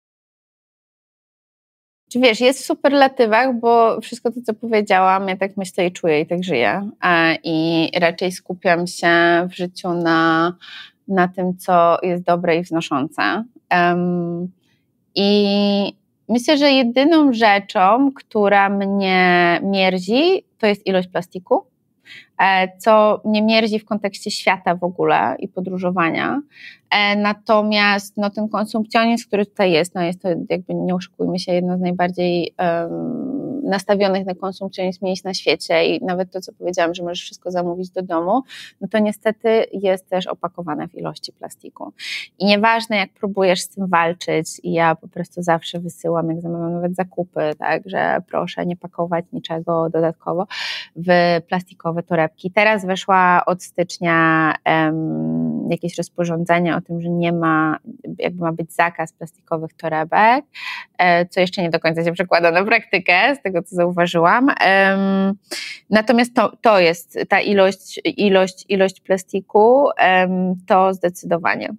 Wiesz, jest w superlatywach, bo wszystko to, co powiedziałam, ja tak myślę i czuję i tak żyję i raczej skupiam się w życiu na na tym, co jest dobre i wznoszące. Um, I myślę, że jedyną rzeczą, która mnie mierzi, to jest ilość plastiku, co mnie mierzi w kontekście świata w ogóle i podróżowania. Natomiast no, ten konsumpcjonizm, który tutaj jest, no jest to jakby, nie oszukujmy się, jedno z najbardziej um, nastawionych na konsumpcjonizm miejsc na świecie i nawet to, co powiedziałam, że możesz wszystko zamówić do domu, no to niestety jest też opakowane w ilości plastiku. I nieważne, jak próbujesz z tym walczyć, i ja po prostu zawsze wysyłam, jak zamawiam nawet zakupy, tak, że proszę nie pakować niczego dodatkowo w plastikowe torebki. Teraz weszła od stycznia um, jakieś rozporządzenie o tym, że nie ma, jakby ma być zakaz plastikowych torebek, co jeszcze nie do końca się przekłada na praktykę, z tego co zauważyłam. Um, natomiast to, to jest ta ilość, ilość, ilość plastiku, um, to zdecydowanie.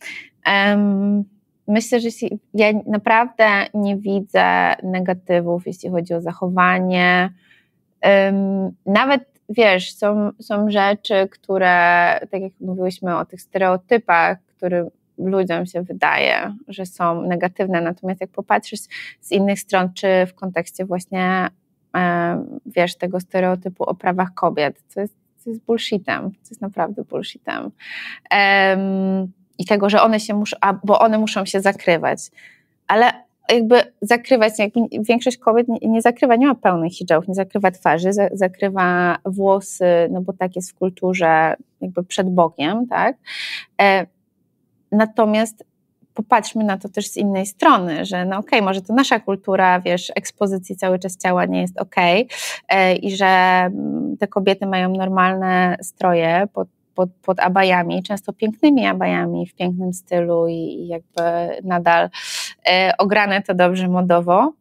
Um, myślę, że ja naprawdę nie widzę negatywów, jeśli chodzi o zachowanie. Um, nawet wiesz, są, są rzeczy, które, tak jak mówiłyśmy o tych stereotypach, które ludziom się wydaje, że są negatywne, natomiast jak popatrzysz z innych stron, czy w kontekście właśnie, e, wiesz, tego stereotypu o prawach kobiet, co jest, co jest bullshitem, co jest naprawdę bullshitem. Um, I tego, że one się muszą, a, bo one muszą się zakrywać, ale jakby zakrywać, jakby większość kobiet nie, nie zakrywa, nie ma pełnych hijabów, nie zakrywa twarzy, za, zakrywa włosy, no bo tak jest w kulturze jakby przed Bogiem, tak? E, natomiast popatrzmy na to też z innej strony, że no okej, okay, może to nasza kultura, wiesz, ekspozycji cały czas ciała nie jest okej okay, i że te kobiety mają normalne stroje pod Pod, pod abajami, często pięknymi abajami, w pięknym stylu i, i jakby nadal e, ograne to dobrze modowo.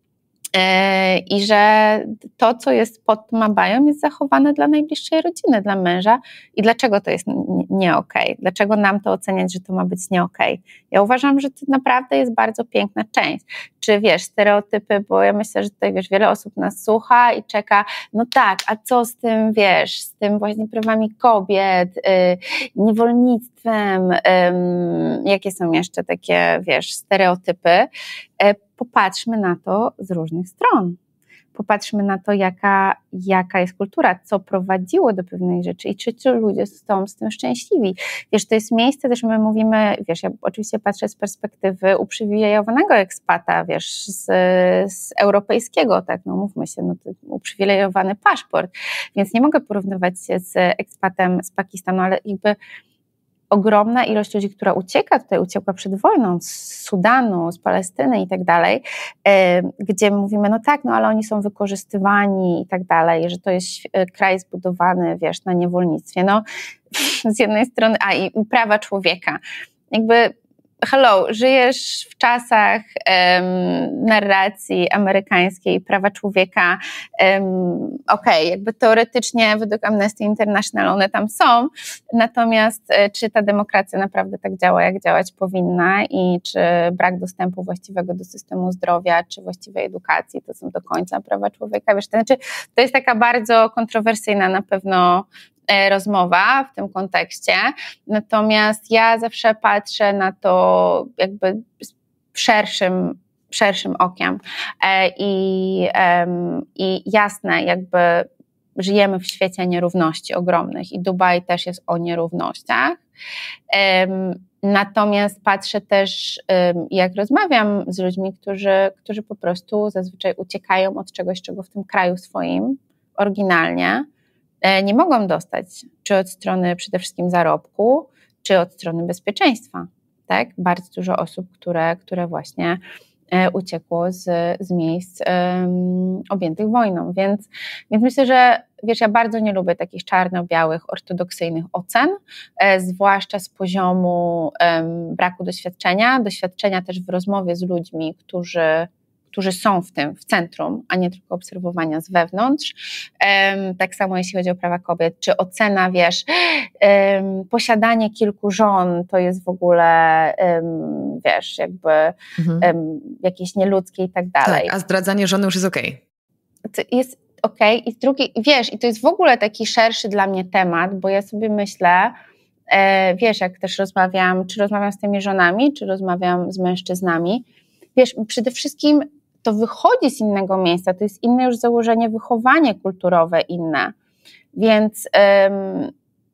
E, I że to, co jest pod tym abają, jest zachowane dla najbliższej rodziny, dla męża. I dlaczego to jest nie okej? Dlaczego nam to oceniać, że to ma być nie okej? Ja uważam, że to naprawdę jest bardzo piękna część. Czy wiesz, stereotypy, bo ja myślę, że tutaj wiesz, wiele osób nas słucha i czeka, no tak, a co z tym, wiesz, z tym właśnie prawami kobiet, yy, niewolnictwem, yy, jakie są jeszcze takie, wiesz, stereotypy? Yy, popatrzmy na to z różnych stron. Popatrzmy na to, jaka, jaka jest kultura, co prowadziło do pewnej rzeczy i czy, czy ludzie są z tym szczęśliwi. Wiesz, to jest miejsce, też my mówimy, wiesz, ja oczywiście patrzę z perspektywy uprzywilejowanego ekspata, wiesz, z, z europejskiego, tak, no mówmy się, no to uprzywilejowany paszport, więc nie mogę porównywać się z ekspatem z Pakistanu, ale jakby ogromna ilość ludzi, która ucieka, tutaj uciekła przed wojną z Sudanu, z Palestyny i tak dalej, gdzie mówimy, no tak, no ale oni są wykorzystywani i tak dalej, że to jest kraj zbudowany, wiesz, na niewolnictwie. No z jednej strony, a i prawa człowieka. Jakby hello, żyjesz w czasach um, narracji amerykańskiej, prawa człowieka, um, okej, okay, jakby teoretycznie według Amnesty International one tam są, natomiast czy ta demokracja naprawdę tak działa, jak działać powinna i czy brak dostępu właściwego do systemu zdrowia, czy właściwej edukacji, to są do końca prawa człowieka, wiesz, to znaczy to jest taka bardzo kontrowersyjna na pewno rozmowa w tym kontekście, natomiast ja zawsze patrzę na to jakby szerszym, szerszym okiem i, i jasne, jakby żyjemy w świecie nierówności ogromnych i Dubaj też jest o nierównościach, natomiast patrzę też, jak rozmawiam z ludźmi, którzy, którzy po prostu zazwyczaj uciekają od czegoś, czego w tym kraju swoim oryginalnie nie mogą dostać, czy od strony przede wszystkim zarobku, czy od strony bezpieczeństwa. Tak? Bardzo dużo osób, które, które właśnie uciekło z, z miejsc um, objętych wojną. Więc, więc myślę, że wiesz, ja bardzo nie lubię takich czarno-białych, ortodoksyjnych ocen, e, zwłaszcza z poziomu um, braku doświadczenia, doświadczenia też w rozmowie z ludźmi, którzy którzy są w tym, w centrum, a nie tylko obserwowania z wewnątrz. Um, tak samo jeśli chodzi o prawa kobiet, czy ocena, wiesz, um, posiadanie kilku żon to jest w ogóle, um, wiesz, jakby mhm. um, jakieś nieludzkie i tak dalej. Tak, a zdradzanie żony już jest okej. Okay. Jest okej okay. I z drugiej, wiesz, i to jest w ogóle taki szerszy dla mnie temat, bo ja sobie myślę, e, wiesz, jak też rozmawiam, czy rozmawiam z tymi żonami, czy rozmawiam z mężczyznami, wiesz, przede wszystkim to wychodzi z innego miejsca, to jest inne już założenie, wychowanie kulturowe inne, więc, ym,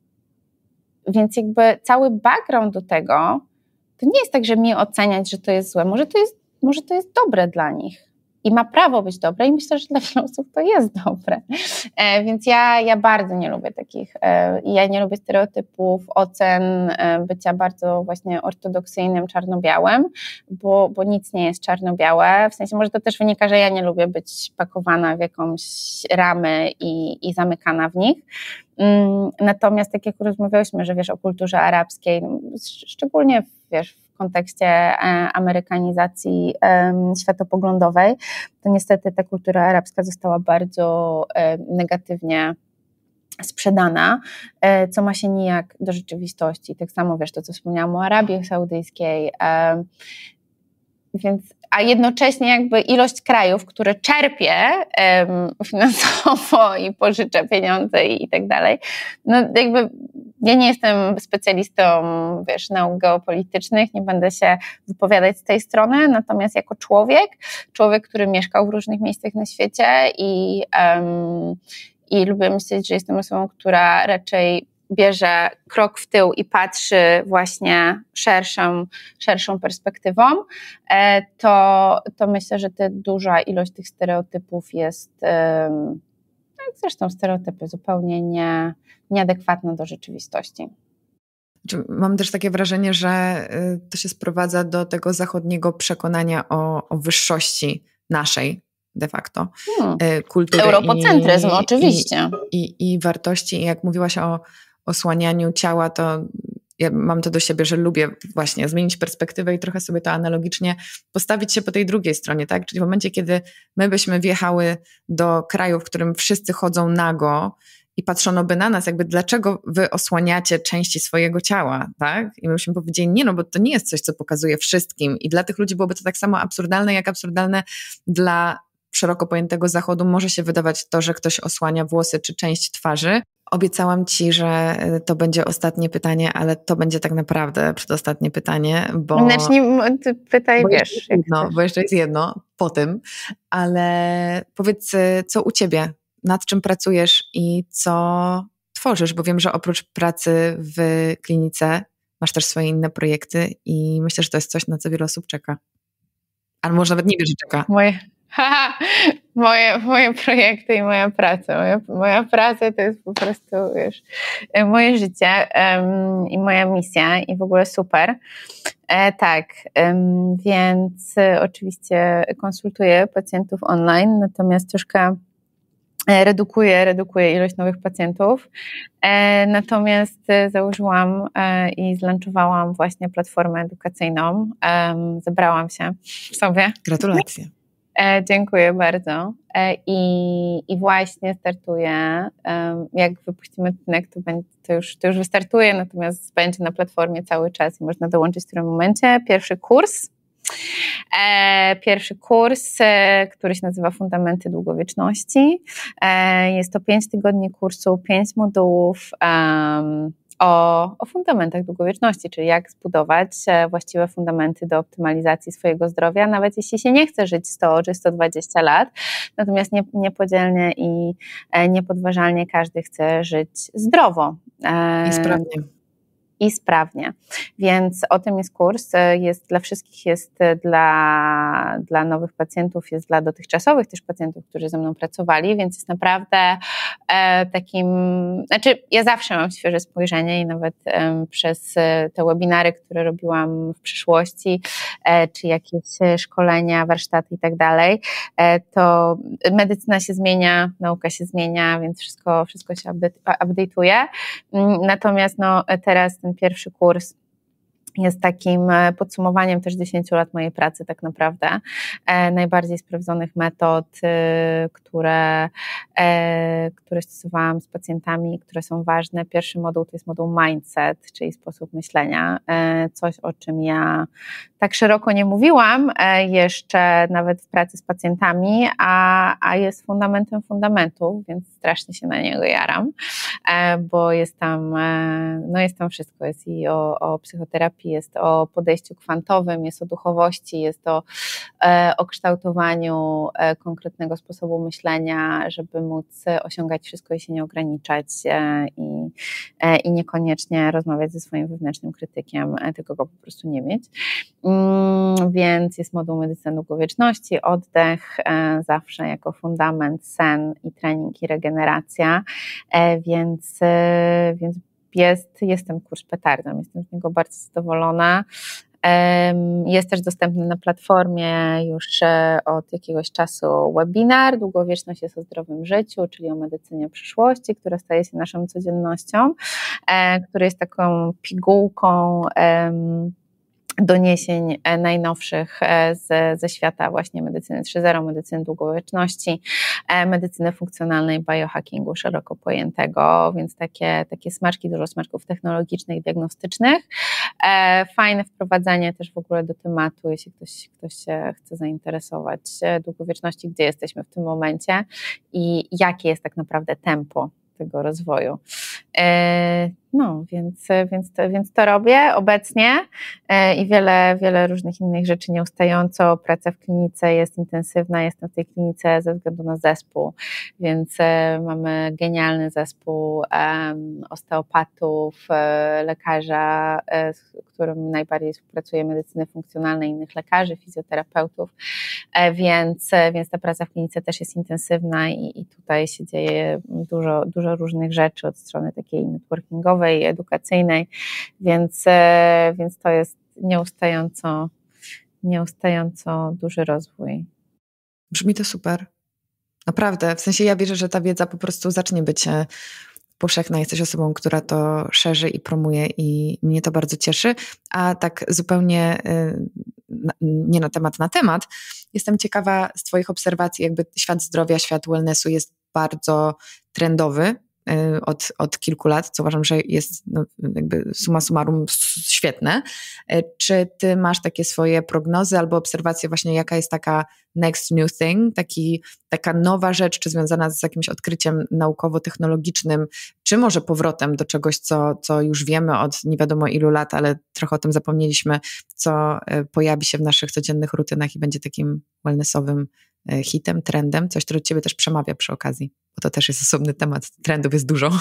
więc jakby cały background do tego, to nie jest tak, że mnie oceniać, że to jest złe, może to jest, może to jest dobre dla nich, i ma prawo być dobre i myślę, że dla wielu osób to jest dobre. E, więc ja, ja bardzo nie lubię takich, e, ja nie lubię stereotypów, ocen, e, bycia bardzo właśnie ortodoksyjnym, czarno-białym, bo, bo nic nie jest czarno-białe, w sensie może to też wynika, że ja nie lubię być pakowana w jakąś ramy i, i zamykana w nich. Natomiast tak jak rozmawiałyśmy, że wiesz o kulturze arabskiej, szczególnie wiesz w kontekście amerykanizacji światopoglądowej, to niestety ta kultura arabska została bardzo negatywnie sprzedana, co ma się nijak do rzeczywistości. Tak samo wiesz to, co wspomniałam o Arabii Saudyjskiej, więc, a jednocześnie jakby ilość krajów, które czerpie um, finansowo i pożycza pieniądze i, i tak dalej, no jakby ja nie jestem specjalistą, wiesz, nauk geopolitycznych, nie będę się wypowiadać z tej strony, natomiast jako człowiek, człowiek, który mieszkał w różnych miejscach na świecie i, um, i lubię myśleć, że jestem osobą, która raczej bierze krok w tył i patrzy właśnie szerszą, szerszą perspektywą, to, to myślę, że te duża ilość tych stereotypów jest, jak zresztą stereotypy, zupełnie nie, nieadekwatne do rzeczywistości. Mam też takie wrażenie, że to się sprowadza do tego zachodniego przekonania o, o wyższości naszej de facto hmm. kultury. Europocentryzm, i, oczywiście. I, i, I wartości. I jak mówiłaś o osłanianiu ciała, to ja mam to do siebie, że lubię właśnie zmienić perspektywę i trochę sobie to analogicznie postawić się po tej drugiej stronie, tak? Czyli w momencie, kiedy my byśmy wjechały do kraju, w którym wszyscy chodzą nago i patrzono by na nas, jakby dlaczego wy osłaniacie części swojego ciała, tak? I my byśmy powiedzieli, nie no, bo to nie jest coś, co pokazuje wszystkim i dla tych ludzi byłoby to tak samo absurdalne, jak absurdalne dla szeroko pojętego zachodu może się wydawać to, że ktoś osłania włosy czy część twarzy. Obiecałam ci, że to będzie ostatnie pytanie, ale to będzie tak naprawdę przedostatnie pytanie, bo... Znaczy, ty pytaj, bo wiesz. Jeszcze jedno, bo jeszcze jest jedno po tym, ale powiedz, co u ciebie, nad czym pracujesz i co tworzysz, bo wiem, że oprócz pracy w klinice masz też swoje inne projekty i myślę, że to jest coś, na co wiele osób czeka. Ale może nawet nie wie, że czeka. Moje... Haha, moje, moje projekty i moja praca. Moja, moja praca to jest po prostu, wiesz, moje życie um, i moja misja i w ogóle super. E, tak, um, więc e, oczywiście konsultuję pacjentów online, natomiast troszkę redukuję, redukuję ilość nowych pacjentów. E, natomiast założyłam e, i zlanczowałam właśnie platformę edukacyjną. E, zebrałam się w sobie. Gratulacje. E, dziękuję bardzo. E, i, I właśnie startuję. E, jak wypuścimy odcinek, to, będzie, to, już, to już wystartuje, natomiast będzie na platformie cały czas i można dołączyć w którym momencie. Pierwszy kurs. E, pierwszy kurs, e, który się nazywa Fundamenty Długowieczności. E, jest to pięć tygodni kursu, pięć modułów. Um, O, o fundamentach długowieczności, czyli jak zbudować właściwe fundamenty do optymalizacji swojego zdrowia, nawet jeśli się nie chce żyć sto czy sto dwadzieścia lat, natomiast nie, niepodzielnie i niepodważalnie każdy chce żyć zdrowo. I sprawnie. I sprawnie. Więc o tym jest kurs, jest dla wszystkich, jest dla, dla nowych pacjentów, jest dla dotychczasowych też pacjentów, którzy ze mną pracowali, więc jest naprawdę e, takim, znaczy ja zawsze mam świeże spojrzenie i nawet e, przez te webinary, które robiłam w przyszłości, e, czy jakieś szkolenia, warsztaty i tak dalej, e, to medycyna się zmienia, nauka się zmienia, więc wszystko, wszystko się update'uje. Natomiast no, teraz ten pierwszy kurs jest takim podsumowaniem też dziesięciu lat mojej pracy tak naprawdę, e, najbardziej sprawdzonych metod, e, które, e, które stosowałam z pacjentami, które są ważne. Pierwszy moduł to jest moduł mindset, czyli sposób myślenia, e, coś o czym ja tak szeroko nie mówiłam e, jeszcze nawet w pracy z pacjentami, a, a jest fundamentem fundamentów, więc strasznie się na niego jaram, e, bo jest tam, e, no jest tam wszystko, jest i o, o psychoterapii, terapii jest o podejściu kwantowym, jest o duchowości, jest o, e, o kształtowaniu e, konkretnego sposobu myślenia, żeby móc osiągać wszystko i się nie ograniczać e, i, e, i niekoniecznie rozmawiać ze swoim wewnętrznym krytykiem, e, tylko go po prostu nie mieć. Mm, więc jest moduł medycyny długowieczności, oddech e, zawsze jako fundament, sen i trening i regeneracja, e, więc, e, więc jest, jest ten kurs petardą, jestem z niego bardzo zadowolona. Jest też dostępny na platformie już od jakiegoś czasu webinar Długowieczność jest o zdrowym życiu, czyli o medycynie przyszłości, która staje się naszą codziennością, który jest taką pigułką doniesień najnowszych z, ze świata właśnie medycyny trzy zero, medycyny długowieczności, medycyny funkcjonalnej, biohackingu szeroko pojętego, więc takie, takie smaczki, dużo smaczków technologicznych i diagnostycznych. Fajne wprowadzenie też w ogóle do tematu, jeśli ktoś, ktoś się chce zainteresować długowieczności, gdzie jesteśmy w tym momencie i jakie jest tak naprawdę tempo tego rozwoju. No, więc, więc, to, więc to robię obecnie i wiele, wiele różnych innych rzeczy nieustająco. Praca w klinice jest intensywna, jestem w tej klinice ze względu na zespół, więc mamy genialny zespół osteopatów, lekarza, z którym najbardziej współpracuję, medycyny funkcjonalnej, innych lekarzy, fizjoterapeutów, więc, więc ta praca w klinice też jest intensywna i, i tutaj się dzieje dużo, dużo różnych rzeczy od strony takiej networkingowej, edukacyjnej, więc, więc to jest nieustająco, nieustająco duży rozwój. Brzmi to super. Naprawdę, w sensie ja wierzę, że ta wiedza po prostu zacznie być powszechna. Jesteś osobą, która to szerzy i promuje i mnie to bardzo cieszy, a tak zupełnie nie na temat na temat, jestem ciekawa z twoich obserwacji, jakby świat zdrowia, świat wellnessu jest bardzo trendowy Od, od kilku lat, co uważam, że jest no, jakby summa summarum świetne. Czy ty masz takie swoje prognozy albo obserwacje właśnie, jaka jest taka next new thing, taki, taka nowa rzecz, czy związana z jakimś odkryciem naukowo-technologicznym, czy może powrotem do czegoś, co, co już wiemy od nie wiadomo ilu lat, ale trochę o tym zapomnieliśmy, co pojawi się w naszych codziennych rutynach i będzie takim wellnessowym hitem, trendem, coś, co do ciebie też przemawia przy okazji, bo to też jest osobny temat, trendów jest dużo.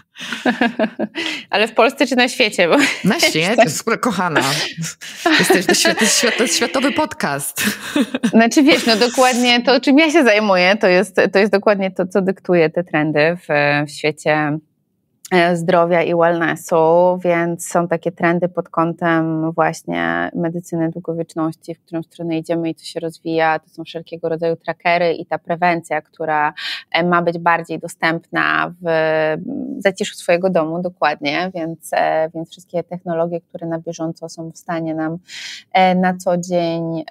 Ale w Polsce czy na świecie? Bo na świecie, kochana. Jesteś, to, świat, to, jest świat, to jest światowy podcast. Znaczy wiesz, no dokładnie to, czym ja się zajmuję, to jest, to jest dokładnie to, co dyktuje te trendy w, w świecie zdrowia i wellnessu, więc są takie trendy pod kątem właśnie medycyny długowieczności, w którą stronę idziemy i co się rozwija, to są wszelkiego rodzaju trackery i ta prewencja, która ma być bardziej dostępna w zaciszu swojego domu, dokładnie, więc, więc wszystkie technologie, które na bieżąco są w stanie nam na co dzień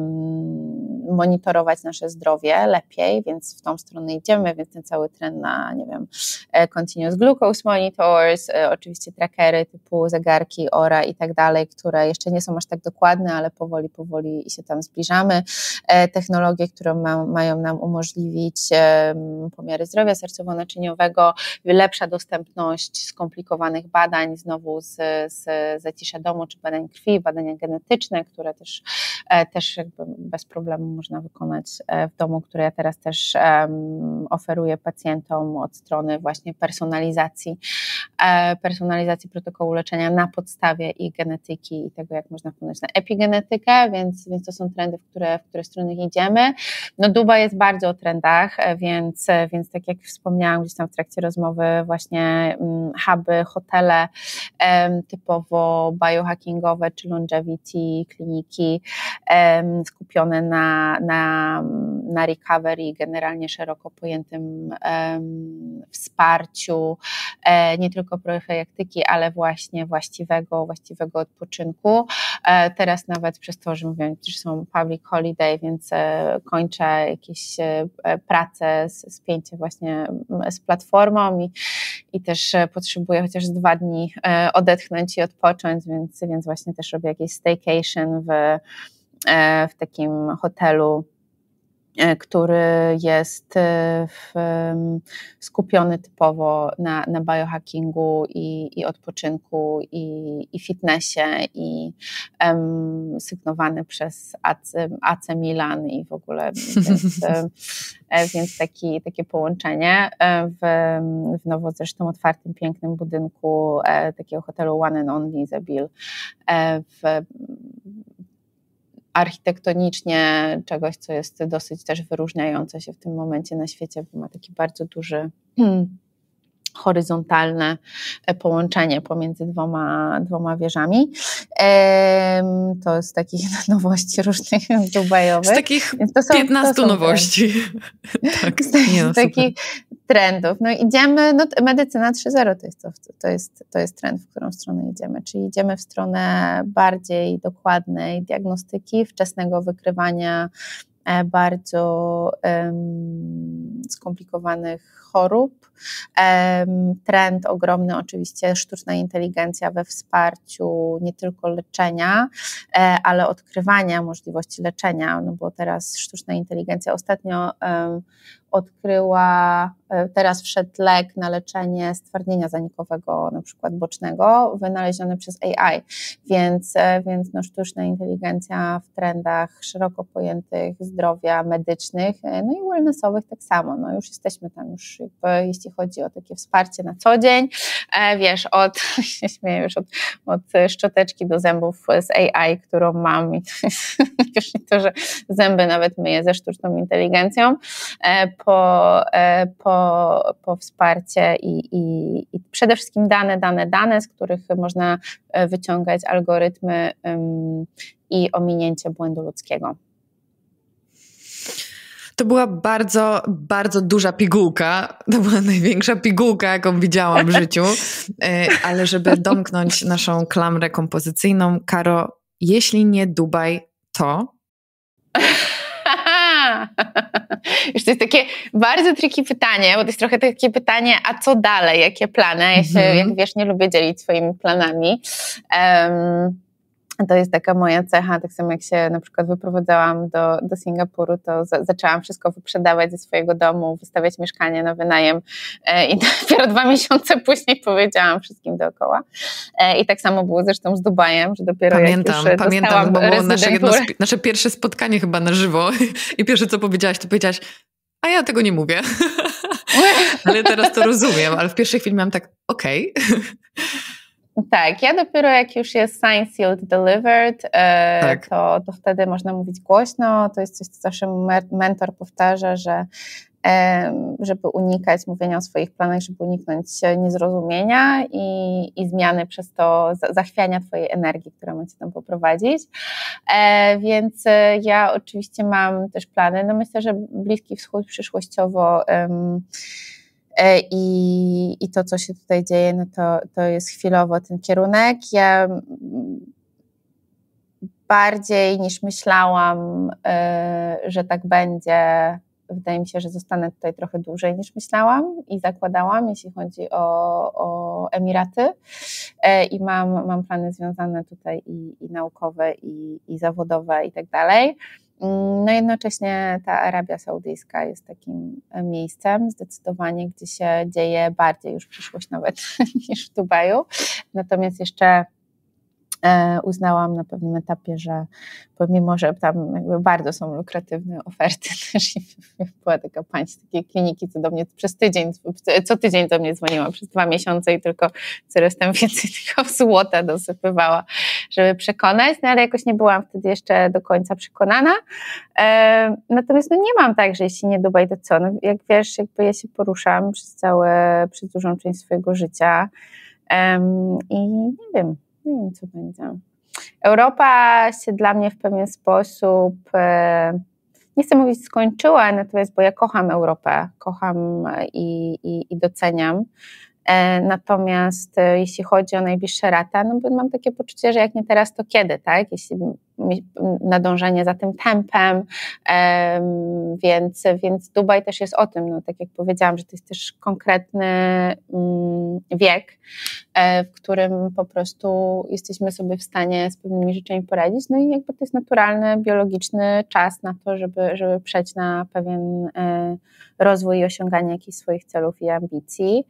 monitorować nasze zdrowie lepiej, więc w tą stronę idziemy, więc ten cały trend na, nie wiem, continuous glucose monitors, oczywiście trackery typu zegarki, Oura i tak dalej, które jeszcze nie są aż tak dokładne, ale powoli, powoli się tam zbliżamy. Technologie, które ma, mają nam umożliwić pomiary zdrowia sercowo-naczyniowego, lepsza dostępność skomplikowanych badań, znowu z, z zacisza domu, czy badań krwi, badania genetyczne, które też, też jakby bez problemu można wykonać w domu, które ja teraz też um, oferuję pacjentom od strony właśnie personalizacji, e, personalizacji protokołu leczenia na podstawie ich genetyki i tego, jak można wpłynąć na epigenetykę, więc, więc to są trendy, w które, w które strony idziemy. No Dubaj jest bardzo o trendach, więc, więc tak jak wspomniałam gdzieś tam w trakcie rozmowy, właśnie um, huby, hotele um, typowo biohackingowe czy longevity, kliniki um, skupione na, na, na recovery, generalnie szeroko pojętym um, wsparciu e, nie tylko profilaktyki, ale właśnie właściwego, właściwego odpoczynku. E, teraz nawet przez to, że mówię, że są public holiday, więc e, kończę jakieś e, pracę, spięcie właśnie z platformą i, i też potrzebuję chociaż dwa dni e, odetchnąć i odpocząć, więc, więc właśnie też robię jakieś staycation w, e, w takim hotelu który jest w, skupiony typowo na, na biohackingu i, i odpoczynku i, i fitnessie i um, sygnowany przez A C, A C Milan i w ogóle, więc, więc taki, takie połączenie w, w nowo zresztą otwartym, pięknym budynku takiego hotelu One and Only Zabil w architektonicznie czegoś, co jest dosyć też wyróżniające się w tym momencie na świecie, bo ma taki bardzo duży hmm, horyzontalne połączenie pomiędzy dwoma, dwoma wieżami. Ehm, to z takich nowości różnych dubajowych. Z takich to są, piętnastu to nowości. Tak, z takich, z takich trendów. No idziemy, no medycyna trzy zero to jest, to, to, jest, to jest trend, w którą stronę idziemy, czyli idziemy w stronę bardziej dokładnej diagnostyki, wczesnego wykrywania bardzo um, skomplikowanych chorób. Um, trend ogromny oczywiście, sztuczna inteligencja we wsparciu nie tylko leczenia, e, ale odkrywania możliwości leczenia, no bo teraz sztuczna inteligencja ostatnio um, odkryła, teraz wszedł lek na leczenie stwardnienia zanikowego, na przykład bocznego, wynaleziony przez A I, więc, więc no, sztuczna inteligencja w trendach szeroko pojętych zdrowia medycznych, no i wellnessowych tak samo, no już jesteśmy tam już, jakby, jeśli chodzi o takie wsparcie na co dzień, wiesz, od, się śmieję już, od, od szczoteczki do zębów z A I, którą mam i już nie to, że zęby nawet myję ze sztuczną inteligencją, po, po, po wsparcie i, i, i przede wszystkim dane, dane, dane, z których można wyciągać algorytmy um, i ominięcie błędu ludzkiego. To była bardzo, bardzo duża pigułka. To była największa pigułka, jaką widziałam w życiu. Ale żeby domknąć naszą klamrę kompozycyjną, Karo, jeśli nie Dubaj, to... Już to jest takie bardzo tricky pytanie, bo to jest trochę takie pytanie, a co dalej, jakie plany? Ja się, mm-hmm. jak wiesz, nie lubię dzielić swoimi planami. Um, to jest taka moja cecha, tak samo jak się na przykład wyprowadzałam do, do Singapuru, to za, zaczęłam wszystko wyprzedawać ze swojego domu, wystawiać mieszkanie na wynajem e, i dopiero dwa miesiące później powiedziałam wszystkim dookoła. E, I tak samo było zresztą z Dubajem, że dopiero pamiętam, jak już pamiętam, bo było nasze, jedno, nasze pierwsze spotkanie chyba na żywo i pierwsze co powiedziałaś, to powiedziałaś, a ja tego nie mówię. Ale teraz to rozumiem, ale w pierwszej chwili miałam tak, okej. Okay. Tak, ja dopiero jak już jest signed, sealed, delivered, e, tak. to, to wtedy można mówić głośno. To jest coś, co zawsze mentor powtarza, że e, żeby unikać mówienia o swoich planach, żeby uniknąć niezrozumienia i, i zmiany przez to zachwiania twojej energii, która ma cię tam poprowadzić. E, więc ja oczywiście mam też plany. No myślę, że Bliski Wschód przyszłościowo um, I, i to, co się tutaj dzieje, no to, to jest chwilowo ten kierunek. Ja bardziej niż myślałam, że tak będzie, wydaje mi się, że zostanę tutaj trochę dłużej niż myślałam i zakładałam, jeśli chodzi o, o Emiraty. I mam, mam plany związane tutaj i, i naukowe, i, i zawodowe i tak dalej. No jednocześnie ta Arabia Saudyjska jest takim miejscem zdecydowanie, gdzie się dzieje bardziej już przyszłość nawet niż w Dubaju. Natomiast jeszcze uznałam na pewnym etapie, że pomimo, że tam jakby bardzo są lukratywne oferty, też była taka pani z takiej kliniki, co do mnie przez tydzień, co tydzień do mnie dzwoniła przez dwa miesiące i tylko coraz tam więcej tego złota dosypywała, żeby przekonać, no ale jakoś nie byłam wtedy jeszcze do końca przekonana. E, natomiast no nie mam tak, że jeśli nie Dubaj, to co? No jak wiesz, jakby ja się poruszam przez całe, przez dużą część swojego życia um, i nie wiem, Nie wiem, co będzie. Europa się dla mnie w pewien sposób, nie chcę mówić skończyła, natomiast, bo ja kocham Europę, kocham i, i, i doceniam. Natomiast jeśli chodzi o najbliższe lata, no bo mam takie poczucie, że jak nie teraz, to kiedy, tak? Jeśli nadążenie za tym tempem, więc, więc Dubaj też jest o tym, no, tak jak powiedziałam, że to jest też konkretny wiek, w którym po prostu jesteśmy sobie w stanie z pewnymi rzeczami poradzić, no i jakby to jest naturalny, biologiczny czas na to, żeby, żeby przejść na pewien rozwój i osiąganie jakichś swoich celów i ambicji.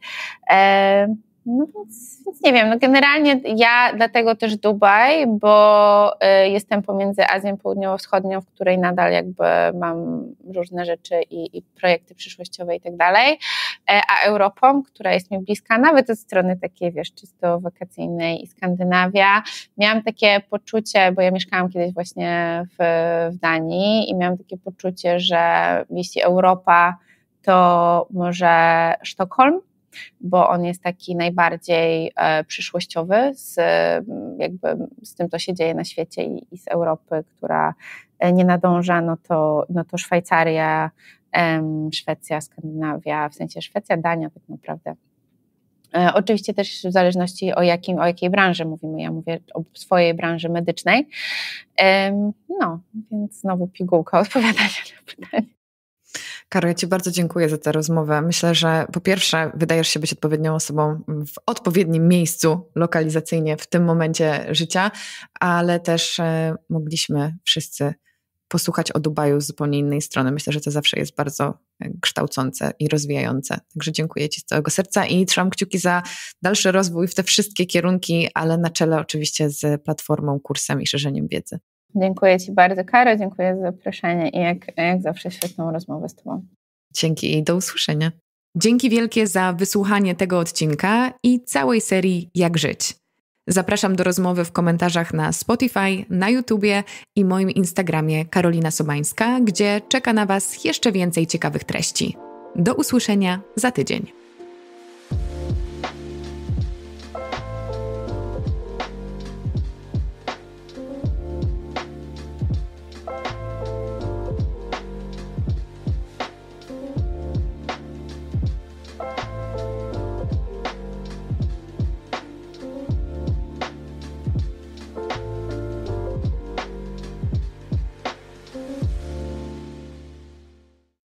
No więc, więc nie wiem, no generalnie ja dlatego też Dubaj, bo y, jestem pomiędzy Azją Południowo-Wschodnią, w której nadal jakby mam różne rzeczy i, i projekty przyszłościowe i tak dalej, a Europą, która jest mi bliska, nawet od strony takiej, wiesz, czysto wakacyjnej i Skandynawia. Miałam takie poczucie, bo ja mieszkałam kiedyś właśnie w, w Danii i miałam takie poczucie, że jeśli Europa, to może Sztokholm, bo on jest taki najbardziej e, przyszłościowy z, jakby z tym, co się dzieje na świecie i, i z Europy, która nie nadąża, no to, no to Szwajcaria, em, Szwecja, Skandynawia, w sensie Szwecja, Dania tak naprawdę. E, oczywiście też w zależności o, jakim, o jakiej branży mówimy, ja mówię o swojej branży medycznej. E, no, więc znowu pigułka odpowiadania na pytanie. Karo, ja Ci bardzo dziękuję za tę rozmowę. Myślę, że po pierwsze wydajesz się być odpowiednią osobą w odpowiednim miejscu lokalizacyjnie w tym momencie życia, ale też e, mogliśmy wszyscy posłuchać o Dubaju z zupełnie innej strony. Myślę, że to zawsze jest bardzo kształcące i rozwijające. Także dziękuję Ci z całego serca i trzymam kciuki za dalszy rozwój w te wszystkie kierunki, ale na czele oczywiście z platformą, kursem i szerzeniem wiedzy. Dziękuję Ci bardzo, Karo, dziękuję za zaproszenie i jak, jak zawsze świetną rozmowę z Tobą. Dzięki i do usłyszenia. Dzięki wielkie za wysłuchanie tego odcinka i całej serii Jak żyć. Zapraszam do rozmowy w komentarzach na Spotify, na YouTubie i moim Instagramie Karolina Sobańska, gdzie czeka na Was jeszcze więcej ciekawych treści. Do usłyszenia za tydzień.